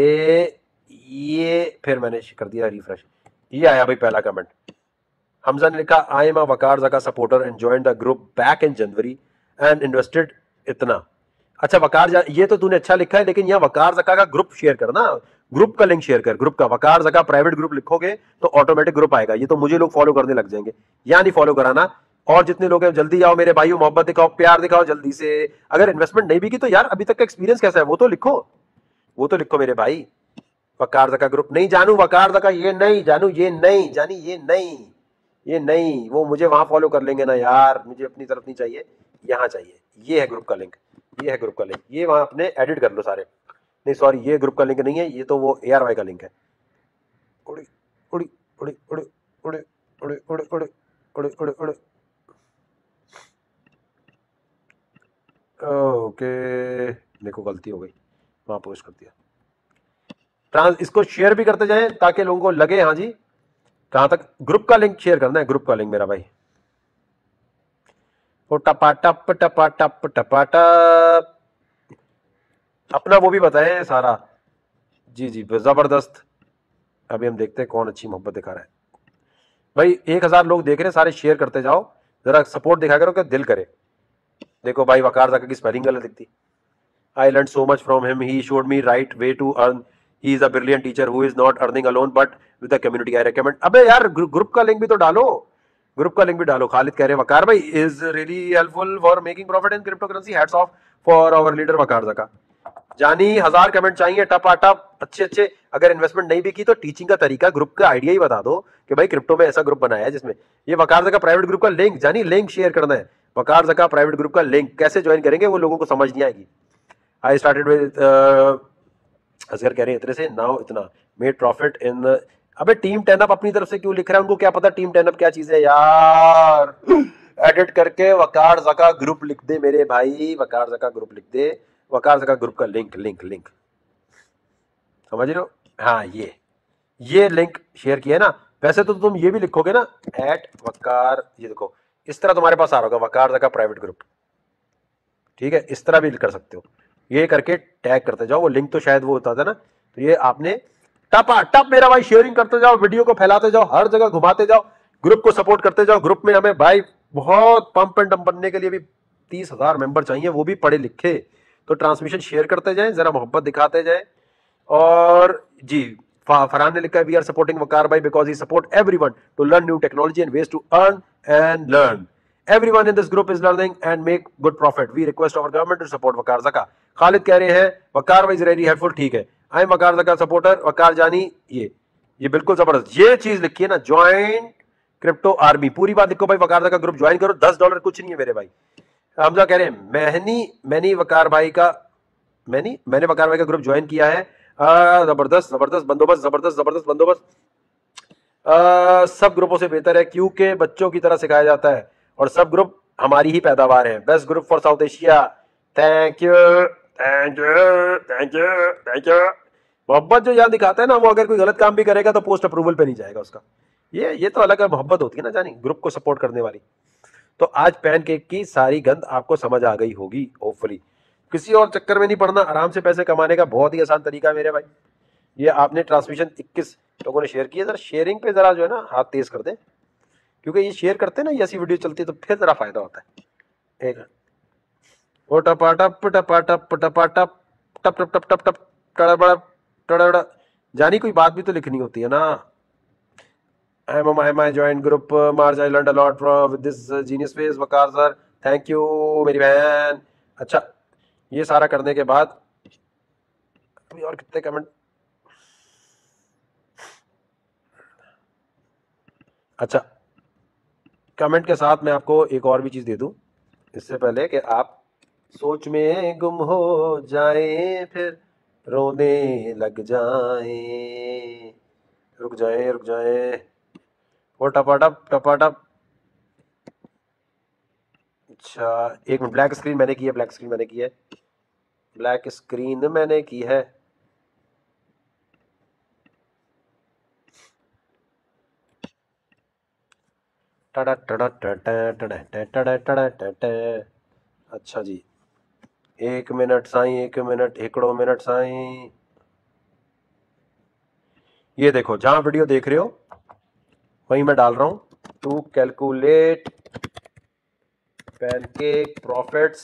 ये फिर मैंने कर दिया रिफ्रेश, ये आया भाई पहला कमेंट। हमजा ने लिखा I am a Waqar Zaka supporter and join the group back in January and invested इतना। अच्छा वकार, ये तो तूने अच्छा लिखा है, लेकिन यहाँ वकार जका का ग्रुप शेयर करना, ग्रुप का लिंक शेयर कर, ग्रुप का वकार जका प्राइवेट ग्रुप लिखोगे तो ऑटोमेटिक ग्रुप आएगा। ये तो मुझे लोग फॉलो करने लग जाएंगे, यहाँ नहीं फॉलो कराना। और जितने लोग हैं जल्दी आओ मेरे भाइयों, मोहब्बत दिखाओ, प्यार दिखाओ जल्दी से। अगर इन्वेस्टमेंट नहीं भी की तो यार अभी तक का एक्सपीरियंस कैसा है वो तो लिखो, वो तो लिखो मेरे भाई। वकार जका ग्रुप नहीं जानू, वकार जका ये नहीं जानू, ये नहीं जानी, ये नहीं, ये नहीं, वो मुझे वहां फॉलो कर लेंगे ना यार, मुझे अपनी तरफ नहीं चाहिए, यहाँ चाहिए। ये है ग्रुप का लिंक, ये है ग्रुप का लिंक, ये वहां अपने एडिट कर लो सारे। नहीं सॉरी, ये ग्रुप का लिंक नहीं है, ये तो वो ARY का लिंक है। उड़ी उड़ी उड़ी उड़ी उड़ी उड़ी उड़ी उड़ी उड़ी उड़ी उड़ी। ओके देखो गलती हो गई, वहां पोस्ट कर दिया। इसको शेयर भी करते जाएं ताकि लोगों को लगे हाँ जी। कहां तक ग्रुप का लिंक शेयर करना है, ग्रुप का लिंक मेरा भाई। वो टपाटप टपाटप टपाटप, अपना वो भी बताएं सारा। जी जी जबरदस्त। अभी हम देखते हैं कौन अच्छी मोहब्बत दिखा रहा है भाई। 1000 लोग देख रहे हैं, सारे शेयर करते जाओ, जरा सपोर्ट दिखा करो कि दिल करे। देखो भाई वकार जका की स्पेलिंग गलत दिखती। I learn so much from him, he showed me right way to earn, he is a brilliant teacher who is not earning alone but with the community, I recommend. अबे यार ग्रुप का link भी तो डालो, group का link भी डालो। खालिद कह रहे हैं वकार भाई is really helpful for making profit in crypto currency, hats off for our leader Waqar Zaka. जानी 1000 कमेंट चाहिए टपाटप अच्छे अच्छे। अगर इन्वेस्टमेंट नहीं भी की तो टीचिंग का तरीका, ग्रुप का आइडिया ही बता दो कि भाई क्रिप्टो में ऐसा ग्रुप बनाया है जिसमें ये वकार जका प्राइवेट ग्रुप का लिंक, जानी लिंक शेयर करना है। वकार जका प्राइवेट ग्रुप का लिंक कैसे ज्वाइन करेंगे वो लोगों को समझ नहीं आएगी। आई स्टार्टेड विद असगर कह रहे हैं इतने से नाउ इतना मेड प्रॉफिट इन। अबे टीम 10 अप अपनी तरफ से क्यों लिख रहा है, उनको क्या पता टीम 10 अप क्या चीज है यार। एडिट करके वकार जका ग्रुप लिख दे मेरे भाई, वकार जका ग्रुप लिख दे, वकार जका ग्रुप का लिंक लिंक लिंक, समझ रहे हो। हाँ ये लिंक शेयर किया है ना। वैसे तो तुम ये भी लिखोगे ना @वकार, ये देखो इस तरह तुम्हारे पास आ रहा होगा वकार जका प्राइवेट ग्रुप, ठीक है, इस तरह भी कर सकते हो। ये करके टैग करते जाओ, वो लिंक तो शायद वो होता था ना। तो ये आपने टपा टप मेरा भाई शेयरिंग करते जाओ, वीडियो को फैलाते जाओ, हर जगह घुमाते जाओ, ग्रुप को सपोर्ट करते जाओ। ग्रुप में हमें भाई बहुत पंप एंड डंप बनने के लिए भी 30,000 मेंबर चाहिए, वो भी पढ़े लिखे। तो ट्रांसमिशन शेयर करते जाएं, जरा मोहब्बत दिखाते जाएं। और जी फरहान ने लिखा वी आर सपोर्टिंग वकार भाई because he support everyone to learn new technology and ways to earn and learn. Everyone in this group is learning and make good profit. We request our government to support Waqar Zaka. Khalid कह रहे हैं वकार wise ready helpful, ठीक है। I M Waqar Zaka supporter, वकार जानी। ये बिल्कुल जबरदस्त ये चीज लिखी है ना, ज्वाइन क्रिप्टो आर्मी, पूरी बात लिखो भाई। वकार जका ग्रुप ज्वाइन करो, $10 कुछ नहीं है मेरे भाई। हमजा कह रहे हैं मैंने वकार भाई का मैंने वकार भाई का ग्रुप ज्वाइन किया है। जबरदस्त जबरदस्त बंदोबस्त, जबरदस्त जबरदस्त बंदोबस्त। सब ग्रुपों से बेहतर है क्योंकि बच्चों की तरह सिखाया जाता है और सब ग्रुप हमारी ही पैदावार है। Best group for South Asia, thank you thank you thank you thank you. मोहब्बत जो यहाँ दिखाता है ना, वो अगर कोई गलत काम भी करेगा तो पोस्ट अप्रूवल पे नहीं जाएगा उसका। ये तो अलग मोहब्बत होती है ना जानी, ग्रुप को सपोर्ट करने वाली। तो आज पैनकेक की सारी गंध आपको समझ आ गई होगी होपफुली। किसी और चक्कर में नहीं पड़ना, आराम से पैसे कमाने का बहुत ही आसान तरीका है मेरे भाई। ये आपने ट्रांसमिशन 21 लोगों ने शेयर किया, जरा शेयरिंग पे जरा जो है ना हाथ तेज कर दे, क्योंकि ये शेयर करते हैं ना, ये ऐसी वीडियो चलती है तो फिर जरा फायदा होता है। एक वो टपाटप टपाटप टपाटप टप टप टप टप टप टड़बड़ टड़बड़, जानी कोई बात भी तो लिखनी होती है ना। I joined group March, I learned a lot from with this genius face Waqar sir, thank you मेरी बहन। अच्छा ये सारा करने के बाद अभी और कितने कमेंट। अच्छा कमेंट के साथ मैं आपको एक और भी चीज दे दूं इससे पहले कि आप सोच में गुम हो जाएं फिर रोने लग जाए, रुक जाए रुक जाए, वो टपाटप टपाटप। अच्छा एक मिनट, ब्लैक स्क्रीन मैंने की है, ब्लैक स्क्रीन मैंने की है, ब्लैक स्क्रीन मैंने की है। टड़ा टड़ा टड़ा टड़ा टड़ा टड़ा टड़ा। अच्छा जी, 1 मिनट साईं, 1 मिनट, एकड़ो मिनट साईं। ये देखो जहां वीडियो देख रहे हो वहीं मैं डाल रहा हूं, टू कैलकुलेट पैनकेक प्रॉफिट्स,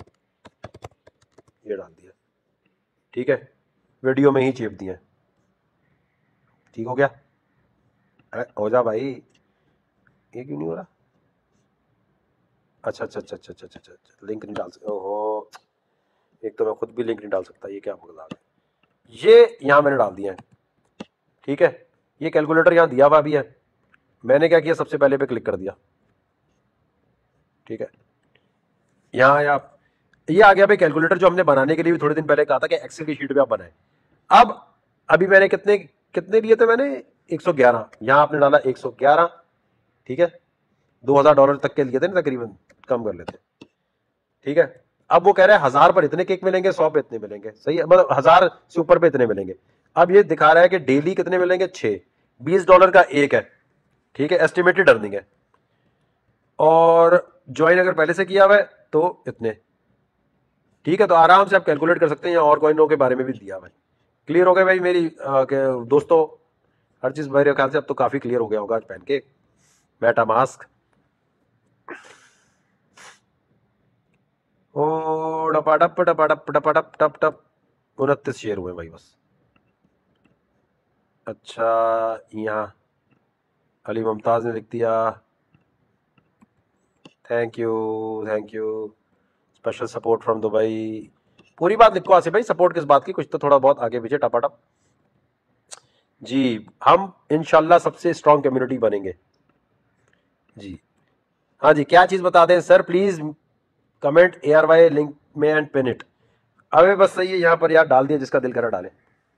ये डाल दिया। ठीक है, वीडियो में ही चेप दिया। ठीक हो गया? अरे हो जा भाई, ये क्यों नहीं हो रहा? अच्छा अच्छा अच्छा अच्छा अच्छा अच्छा अच्छा, लिंक नहीं डाल सकता? ओहो, एक तो मैं खुद भी लिंक नहीं डाल सकता, ये क्या मजाक है। ये यहां मैंने डाल दिया है। ठीक है, ये कैलकुलेटर यहां दिया हुआ भी है। मैंने क्या किया, सबसे पहले पे क्लिक कर दिया। ठीक है, यहाँ आप, ये आ गया भाई कैलकुलेटर, जो हमने बनाने के लिए भी थोड़े दिन पहले कहा था कि एक्सेल की शीट पे आप बनाए। अब अभी मैंने कितने कितने लिए थे मैंने, 111, यहां आपने डाला 111। ठीक है, $2000 तक के लिए थे ना तकरीबन, कम कर लेते। ठीक है, अब वो कह रहा है 1000 पर इतने केक मिलेंगे, 100 पे इतने मिलेंगे, सही है, मतलब 1000 से ऊपर पे इतने मिलेंगे। अब ये दिखा रहा है कि डेली कितने मिलेंगे, 6, $20 का एक है। ठीक है, एस्टिमेटेड अर्निंग है, और ज्वाइन अगर पहले से किया हुआ है तो इतने। ठीक है, तो आराम से आप कैलकुलेट कर सकते हैं, या और कॉइनों के बारे में भी दिया हुआ है। क्लियर हो गया भाई मेरी दोस्तों, हर चीज मेरे ख्याल से अब तो काफी क्लियर हो गया होगा आज पहन के मेटा मास्क। ओ डपाडप डपाडप डपाडप टप टप, 29 शेयर हुए भाई बस। अच्छा, यहाँ अली मुमताज ने लिख दिया, thank you thank you, special support from Dubai. पूरी बात लिखो आसिफ भाई, सपोर्ट किस बात की, कुछ तो थोड़ा बहुत आगे पीछे टपाटप। जी, हम इंशाल्लाह सबसे स्ट्रॉन्ग कम्युनिटी बनेंगे जी। हाँ जी, क्या चीज बता दें sir please, comment ARY link में एंड पिन इट। अबे बस सही है, यहाँ पर यार डाल दिया, जिसका दिल करा डाले।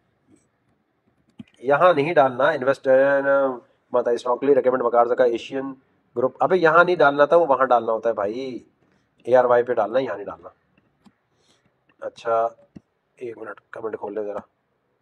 यहाँ नहीं डालना, इन्वेस्ट माता स्ट्रॉन्गली रिकमेंड वकार का एशियन ग्रुप। अबे यहाँ नहीं डालना था, वो वहां डालना होता है भाई, ARY पे डालना, यहाँ नहीं डालना। अच्छा 1 मिनट, कमेंट खोल ले जरा।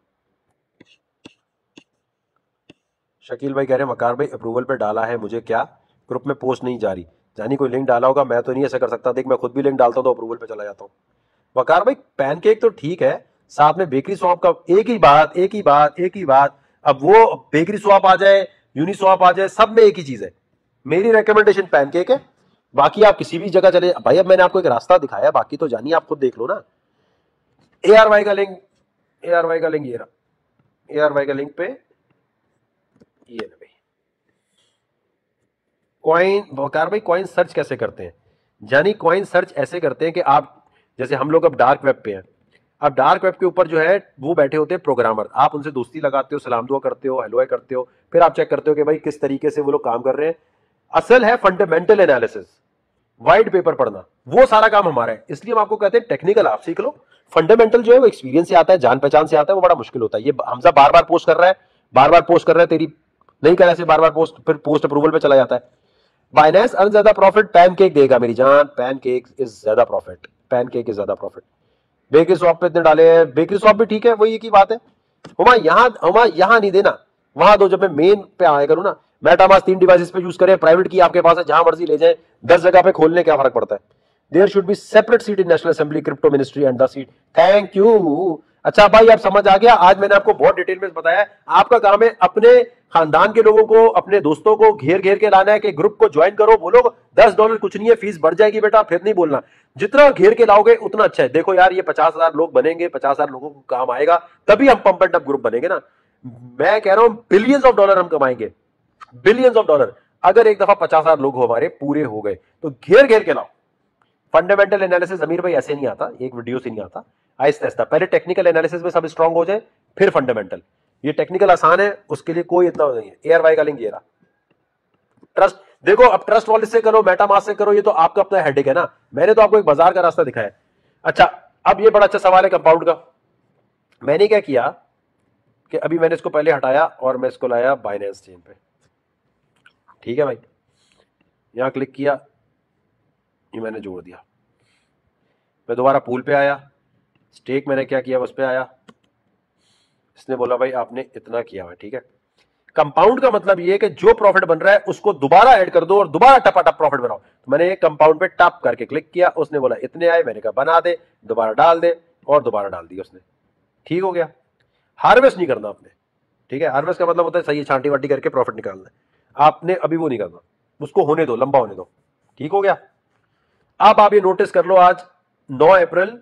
शकील भाई कह रहे हैं वकार भाई अप्रूवल पे डाला है मुझे, क्या ग्रुप में पोस्ट नहीं जा रही? जानी कोई लिंक डाला होगा, मैं तो नहीं ऐसा कर सकता। देख मैं खुद भी लिंक डालता हूँ तो अप्रूवल पे चला जाता हूँ। वकार भाई पैनकेक तो ठीक है, साथ में बेकरी स्वैप का, एक ही बात एक ही बात एक ही बात। अब वो बेकरी स्वैप आ जाए, यूनि स्वैप आ जाए, सब में एक ही चीज है। मेरी रिकमेंडेशन पैनकेक है, बाकी आप किसी भी जगह चले भाई। अब मैंने आपको एक रास्ता दिखाया, बाकी तो जानिए, आप खुद देख लो ना। ARY का लिंक, ARY का लिंक ये रहा, ARY का लिंक पे ये ना भाई। कॉइन वकार भाई, कॉइन सर्च कैसे करते हैं? यानी कॉइन सर्च ऐसे करते हैं कि आप, जैसे हम लोग अब डार्क वेब पे हैं, अब डार्क वेब के ऊपर जो है वो बैठे होते हैं प्रोग्रामर, आप उनसे दोस्ती लगाते हो, सलाम दुआ करते हो, हेलो करते हो, फिर आप चेक करते हो कि भाई किस तरीके से वो लोग काम कर रहे हैं। असल है फंडामेंटल एनालिसिस, व्हाइट पेपर पढ़ना, वो सारा काम हमारा है। इसलिए हम आपको कहते हैं टेक्निकल आप सीख लो, फंडामेंटल जो है वो एक्सपीरियंस से आता है, जान पहचान से आता है, वो बड़ा मुश्किल होता है। ये हमजा बार बार पोस्ट कर रहा है, बार बार पोस्ट कर रहा है, तेरी नहीं कर ऐसे बार बार पोस्ट, फिर पोस्ट अप्रूवल पे चला जाता है। बाइनेंस अर्न ज्यादा प्रॉफिट, पैनकेक देगा मेरी जान, पैनकेक इज ज्यादा प्रॉफिट, पैनकेक इज ज्यादा प्रॉफिट। बेकरी शॉप पे इतने डाले हैं, बेकरी शॉप भी ठीक है, वही एक ही बात है। हुमा यहां नहीं देना, वहां दो। जब मैं मेन पे आया करूं ना, मेटामास्क 3 डिवाइसेस पे यूज करें, प्राइवेट की आपके पास है, जहां मर्जी ले जाए, 10 जगह पे खोलने क्या फर्क पड़ता है। There should be separate seat in National Assembly, crypto ministry and the seat. Thank you. अच्छा भाई आप समझ आ गया, आज मैंने आपको बहुत डिटेल में बताया। आपका काम है अपने खानदान के लोगों को, अपने दोस्तों को घेर घेर के लाना है कि ग्रुप को ज्वाइन करो। बोलो $10 कुछ नहीं है, फीस बढ़ जाएगी बेटा, फिर नहीं बोलना। जितना घेर के लाओगे उतना अच्छा है। देखो यार, ये 50,000 लोग बनेंगे, 50,000 लोगों को काम आएगा, तभी हम पंप एंड डंप ग्रुप बनेंगे ना। मैं कह रहा हूं बिलियंस ऑफ डॉलर हम कमाएंगे, बिलियंस ऑफ डॉलर। अगर एक दफा 50,000 लोग हमारे पूरे हो गए तो घेर घेर के लाओ। फंडामेंटल एनालिसिस अमीर भाई ऐसे नहीं आता, एक वीडियो से नहीं आता, आहिस्ता आहिस्ता। पहले टेक्निकल एनालिसिस में सब स्ट्रांग हो जाए, फिर फंडामेंटल। ये टेक्निकल आसान है, उसके लिए कोई इतना नहीं है। ARY का लिंक ये रहा। ट्रस्ट देखो, अब ट्रस्ट वॉलेट से करो, मेटामास्क से करो, ये तो आपका अपना हेडेक है ना। मैंने तो आपको एक बाजार का रास्ता दिखाया। अच्छा, अब ये बड़ा अच्छा सवाल है कंपाउंड का। मैंने क्या किया कि अभी मैंने इसको पहले हटाया और मैं इसको लाया बाइनेंस चेन पे। ठीक है भाई, यहां क्लिक किया, ये मैंने जोड़ दिया। मैं दोबारा पूल पे आया, स्टेक मैंने क्या किया उस पे आया, इसने बोला भाई आपने इतना किया हुआ। ठीक है, कंपाउंड का मतलब ये है कि जो प्रॉफिट बन रहा है उसको दोबारा ऐड कर दो और दोबारा टपाटप प्रॉफिट बनाओ। तो मैंने कंपाउंड पे टैप करके क्लिक किया, उसने बोला इतने आए, मैंने कहा बना दे, दोबारा डाल दे और दोबारा डाल दिया उसने। ठीक हो गया। हार्वेस्ट नहीं करना आपने। ठीक है, हार्वेस्ट का मतलब होता है सही छांटी वाटी करके प्रॉफिट निकालना है, आपने अभी वो नहीं करना, उसको होने दो, लंबा होने दो। ठीक हो गया। अब आप ये नोटिस कर लो, आज 9 अप्रैल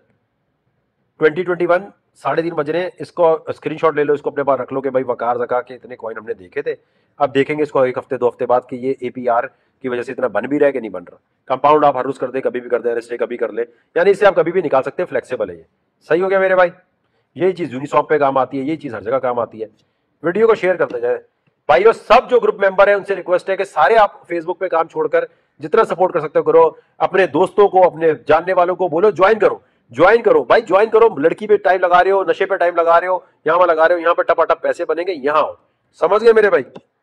2021 3:30 बज रहे हैं। इसको स्क्रीनशॉट ले लो, इसको अपने पास रख लो कि भाई वकार ज़का के इतने कॉइन हमने देखे थे। अब देखेंगे इसको एक हफ्ते 2 हफ्ते बाद कि ये एपीआर की वजह से इतना बन भी रहा है कि नहीं बन रहा। कंपाउंड आप हर रोज कर दे, कभी भी कर दे, रिस्टे कभी कर ले, यानी इससे आप कभी भी निकाल सकते हैं, फ्लेक्सिबल है ये। सही हो गया मेरे भाई। यही चीज यूनिसॉप पे काम आती है, यही चीज हर जगह काम आती है। वीडियो को शेयर करते जाए भाइयों। सब जो ग्रुप मेंबर है उनसे रिक्वेस्ट है कि सारे आप फेसबुक पे काम छोड़कर जितना सपोर्ट कर सकते हो करो। अपने दोस्तों को, अपने जानने वालों को बोलो ज्वाइन करो, ज्वाइन करो भाई, ज्वाइन करो। लड़की पे टाइम लगा रहे हो, नशे पे टाइम लगा रहे हो, यहां लगा रहे हो, यहां पे टपाटप पैसे बनेंगे, यहां आओ। समझ गए मेरे भाई।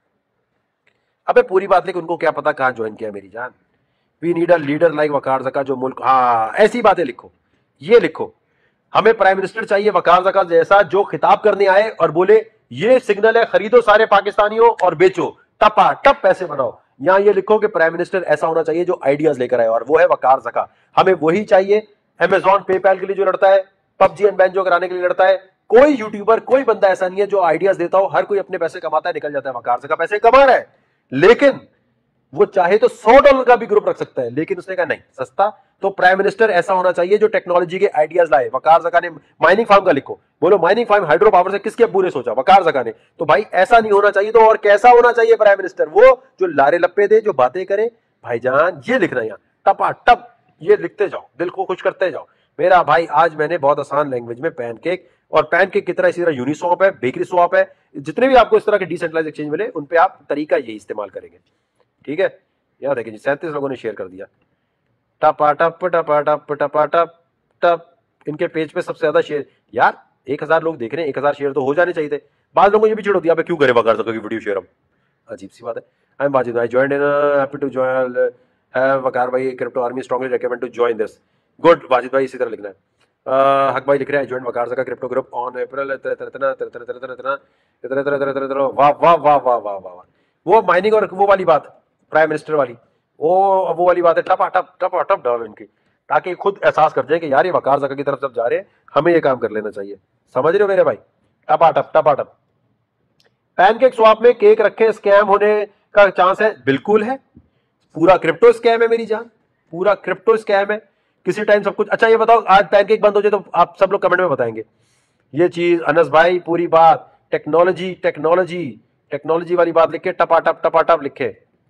अबे पूरी बात लेकिन उनको क्या पता कहां ज्वाइन किया मेरी जान। We need a leader like Waqar Zaka जो मुल्क, हाँ ऐसी बातें लिखो, ये लिखो। हमें प्राइम मिनिस्टर चाहिए वकार ज़का जैसा जो खिताब करने आए और बोले ये सिग्नल है, खरीदो सारे पाकिस्तानियों और बेचो, टपा टप पैसे बनाओ। यहां ये लिखो कि प्राइम मिनिस्टर ऐसा होना चाहिए जो आइडियाज लेकर आए, और वो है वकार ज़का। हमें वही चाहिए। अमेजॉन पेपैल के लिए जो लड़ता है, पबजी एंड बैंजो कराने के लिए लड़ता है, कोई यूट्यूबर कोई बंदा ऐसा नहीं है जो आइडियाज देता हो। हर कोई अपने पैसे कमाता है, निकल जाता है। वकार ज़का पैसे कमा रहा है, लेकिन वो चाहे तो $100 का भी ग्रुप रख सकता है, लेकिन उसने कहा नहीं सस्ता। तो प्राइम मिनिस्टर ऐसा होना चाहिए जो टेक्नोलॉजी के आइडियाज लाए। वकार ज़का ने माइनिंग फार्म का लिखो, बोलो माइनिंग फार्म हाइड्रो पावर से किसके अब्बू ने सोचा? वकार ज़का ने। तो भाई ऐसा नहीं होना चाहिए, तो और कैसा होना चाहिए प्राइम मिनिस्टर? वो जो लारे लप्पे दे, जो बातें करे। भाईजान ये लिखना, यहाँ टपा टप ये लिखते जाओ, दिल को खुश करते जाओ मेरा भाई। आज मैंने बहुत आसान लैंग्वेज में पैनकेक, और पैनकेक की तरह इसी तरह यूनिसॉप है, बेकरी स्वैप है, जितने भी आपको इस तरह के डिसेंट्रलाइज्ड एक्सचेंज मिले उन पे आप तरीका यही इस्तेमाल करेंगे। ठीक है, यहाँ देखिए जी 37 लोगों ने शेयर कर दिया। टपा टप टपा टप टपा टप टप। इनके पेज पे सबसे ज्यादा शेयर। यार 1000 लोग देख रहे हैं, 1000 शेयर तो हो जाने चाहिए थे। बाद लोगों को ये भी चिढ़ होती है क्यों करे वकार ज़का की वीडियो शेयर हम। अजीब सी बात है। I am Wajid, I joined in, happy to join Waqar भाई crypto army, strongly recommend to join this. Good Wajid भाई, इसी तरह लिखना है। हक भाई लिख रहे हैं join Waqar Zaka crypto group on April. वाह वाह वाह वाह वाह वाह। वो माइनिंग और वो वाली बात प्राइम मिनिस्टर वाली, वो वाली बात है, टपा टप डालो इनकी, ताकि खुद एहसास कर जाए कि यार ये वकार ज़का की तरफ जब जा रहे हैं हमें ये काम कर लेना चाहिए। समझ रहे हो मेरे भाई? टपा टप। पैनकेक स्वैप में केक रखे स्कैम होने का चांस है? बिल्कुल है। पूरा क्रिप्टो स्कैम है मेरी जान, पूरा क्रिप्टो स्कैम है। किसी टाइम सब कुछ। अच्छा ये बताओ आज पैनकेक बंद हो जाए तो आप सब लोग कमेंट में बताएंगे ये चीज। अनस भाई पूरी बात टेक्नोलॉजी टेक्नोलॉजी टेक्नोलॉजी वाली बात लिखे, टपाटप लिखे।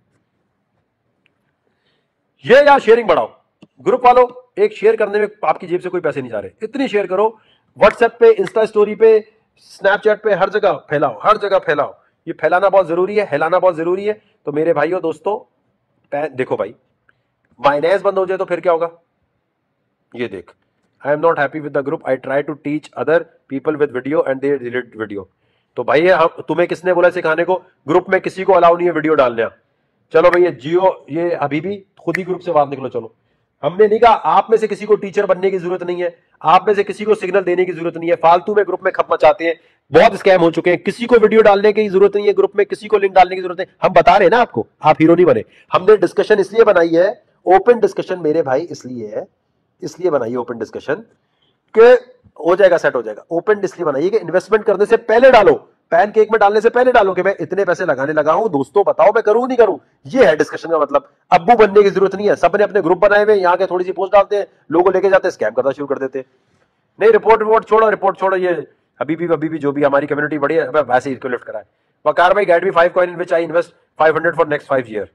ये यार शेयरिंग बढ़ाओ ग्रुप वालों। एक शेयर करने में आपकी जेब से कोई पैसे नहीं जा रहे, इतनी शेयर करो। व्हाट्सएप पे, इंस्टा स्टोरी पे, स्नैपचैट पे, हर जगह फैलाओ, हर जगह फैलाओ। ये फैलाना बहुत जरूरी है, हिलाना बहुत जरूरी है। तो मेरे भाइयों दोस्तों देखो भाई, बाइनेंस बंद हो जाए तो फिर क्या होगा? ये देख, I am not happy with the group, I try to teach other people with video and they delete video. तो भाई तुम्हें किसने बोला सिखाने को? ग्रुप में किसी को अलाउ नहीं है वीडियो डालने। चलो भाई ये जियो, ये अभी भी खुद ही ग्रुप से बाहर निकलो। चलो, हमने नहीं कहा आप में से किसी को टीचर बनने की जरूरत नहीं है, आप में से किसी को सिग्नल देने की जरूरत नहीं है। फालतू में ग्रुप में खप मचाते हैं, बहुत स्कैम हो चुके हैं। किसी को वीडियो डालने की जरूरत नहीं है, ग्रुप में किसी को लिंक डालने की जरूरत नहीं। हम बता रहे हैं ना आपको, आप हीरो नहीं बने। हमने डिस्कशन इसलिए बनाई है, ओपन डिस्कशन मेरे भाई, इसलिए बनाई है ओपन डिस्कशन के हो जाएगा, सेट हो जाएगा। ओपन इसलिए बनाइए कि इन्वेस्टमेंट करने से पहले डालो, पैनकेक में डालने से पहले डालो कि मैं इतने पैसे लगाने लगा हूं, दोस्तों बताओ मैं करूं नहीं करूं। ये है डिस्कशन का मतलब। अब्बू बनने की जरूरत नहीं है। सबने अपने ग्रुप बनाए हुए, यहाँ के थोड़ी सी पोस्ट डालते हैं, लोगों लेके जाते हैं, स्कैम करना शुरू कर देते हैं। नहीं रिपोर्ट छोड़ो, ये अभी भी जो भी हमारी कम्युनिटी बड़ी है वैसे ही इसको लिफ्ट कराए। वकार भाई get me 5 coin in which I invest 500 for next 5 year.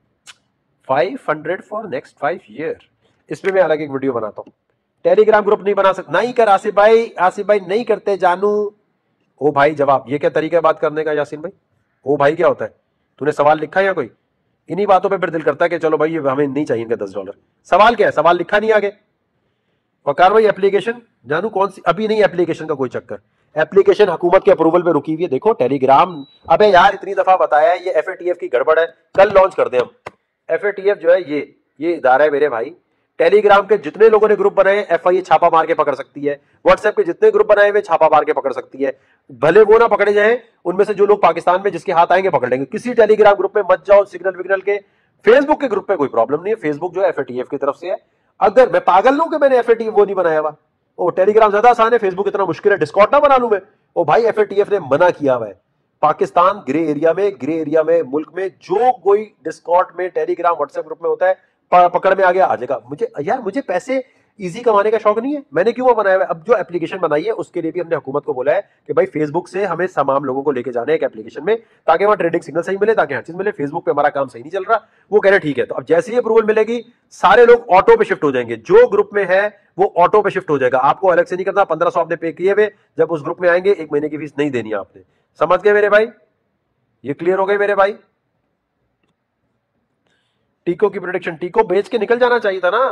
500 for next 5 year, इस पे मैं अलग एक वीडियो बनाता हूं। टेलीग्राम ग्रुप नहीं बना सकता? नहीं कर आसिफ भाई नहीं करते जानू। ओ भाई जवाब, ये क्या तरीका है बात करने का यासीन भाई? ओ भाई क्या होता है? तूने सवाल लिखा है या कोई? इन्हीं बातों पे फिर दिल करता है कि चलो भाई ये हमें नहीं चाहिए इनका $10। सवाल क्या है? सवाल लिखा नहीं आगे। वकार भाई एप्लीकेशन जानू कौन सी? अभी नहीं एप्लीकेशन का कोई चक्कर, एप्लीकेशन हुकूमत के अप्रूवल पे रुकी हुई है। देखो टेलीग्राम, अबे यार इतनी दफा बताया है, ये एफएटीएफ की गड़बड़ है, कल लॉन्च कर दे हम। एफएटीएफ जो है ये इदारा है मेरे भाई। टेलीग्राम के जितने लोगों ने ग्रुप बनाए एफआईए छापा मार के पकड़ सकती है, व्हाट्सएप के जितने ग्रुप बनाए हुए छापा मार के पकड़ सकती है। भले वो ना पकड़े जाए, उनमें से जो लोग पाकिस्तान में जिसके हाथ आएंगे पकड़ लेंगे। किसी टेलीग्राम ग्रुप में मत जाओ, सिग्नल विग्नल के। फेसबुक के ग्रुप पे कोई प्रॉब्लम नहीं है, फेसबुक जो है एफएटीएफ की तरफ से है। अगर मैं पागल हूं कि मैंने एफएटीएफ वो नहीं बनाया हुआ, ओ टेलीग्राम ज्यादा आसान है, फेसबुक इतना मुश्किल है, डिस्कॉर्ड ना बना लूं मैं। ओ भाई एफएटीएफ ने मना किया हुआ है, पाकिस्तान ग्रे एरिया में मुल्क में जो कोई डिस्कॉर्ड में टेलीग्राम व्हाट्सएप ग्रुप में होता है पकड़ में आ गया आ जाएगा। मुझे पैसे इजी कमाने का शौक नहीं है, मैंने क्यों बनाया है। अब जो एप्लीकेशन बनाई है उसके लिए भी हमने हुकूमत को बोला है कि भाई फेसबुक से हमें तमाम लोगों को लेके जाना है एक एप्लीकेशन में, ताकि वहां ट्रेडिंग सिग्नल सही मिले, ताकि हर चीज मिले। फेसबुक पे हमारा काम सही नहीं चल रहा, वो कह रहे ठीक है। तो अब जैसे ही अप्रूवल मिलेगी सारे लोग ऑटो पे शिफ्ट हो जाएंगे, जो ग्रुप में है वो ऑटो पे शिफ्ट हो जाएगा। आपको अलग से नहीं करना, 1500 आपने पे किए हुए, जब उस ग्रुप में आएंगे 1 महीने की फीस नहीं देनी आपने। समझ गए मेरे भाई, ये क्लियर हो गए मेरे भाई। टीको की प्रोडिक्शन, टीको बेच के निकल जाना चाहिए था ना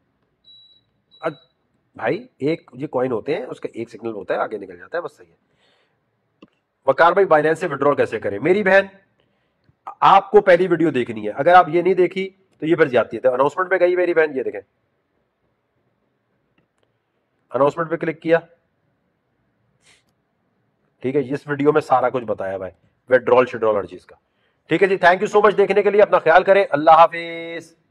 भाई। एक ये कॉइन होते हैं, उसका एक सिग्नल होता है, आगे निकल जाता है, बस सही है। वकार भाई बाइनेंस से विड्रॉल कैसे करें? मेरी बहन आपको पहली वीडियो देखनी है, अगर आप ये नहीं देखी तो ये फिर जाती है। तो अनाउंसमेंट पे गई मेरी बहन, ये देखें अनाउंसमेंट पे क्लिक किया, ठीक है। इस वीडियो में सारा कुछ बताया भाई, विड्रॉल शेड्रॉल हर चीज का। ठीक है जी, थैंक यू सो मच देखने के लिए, अपना ख्याल करें, अल्लाह हाफिज।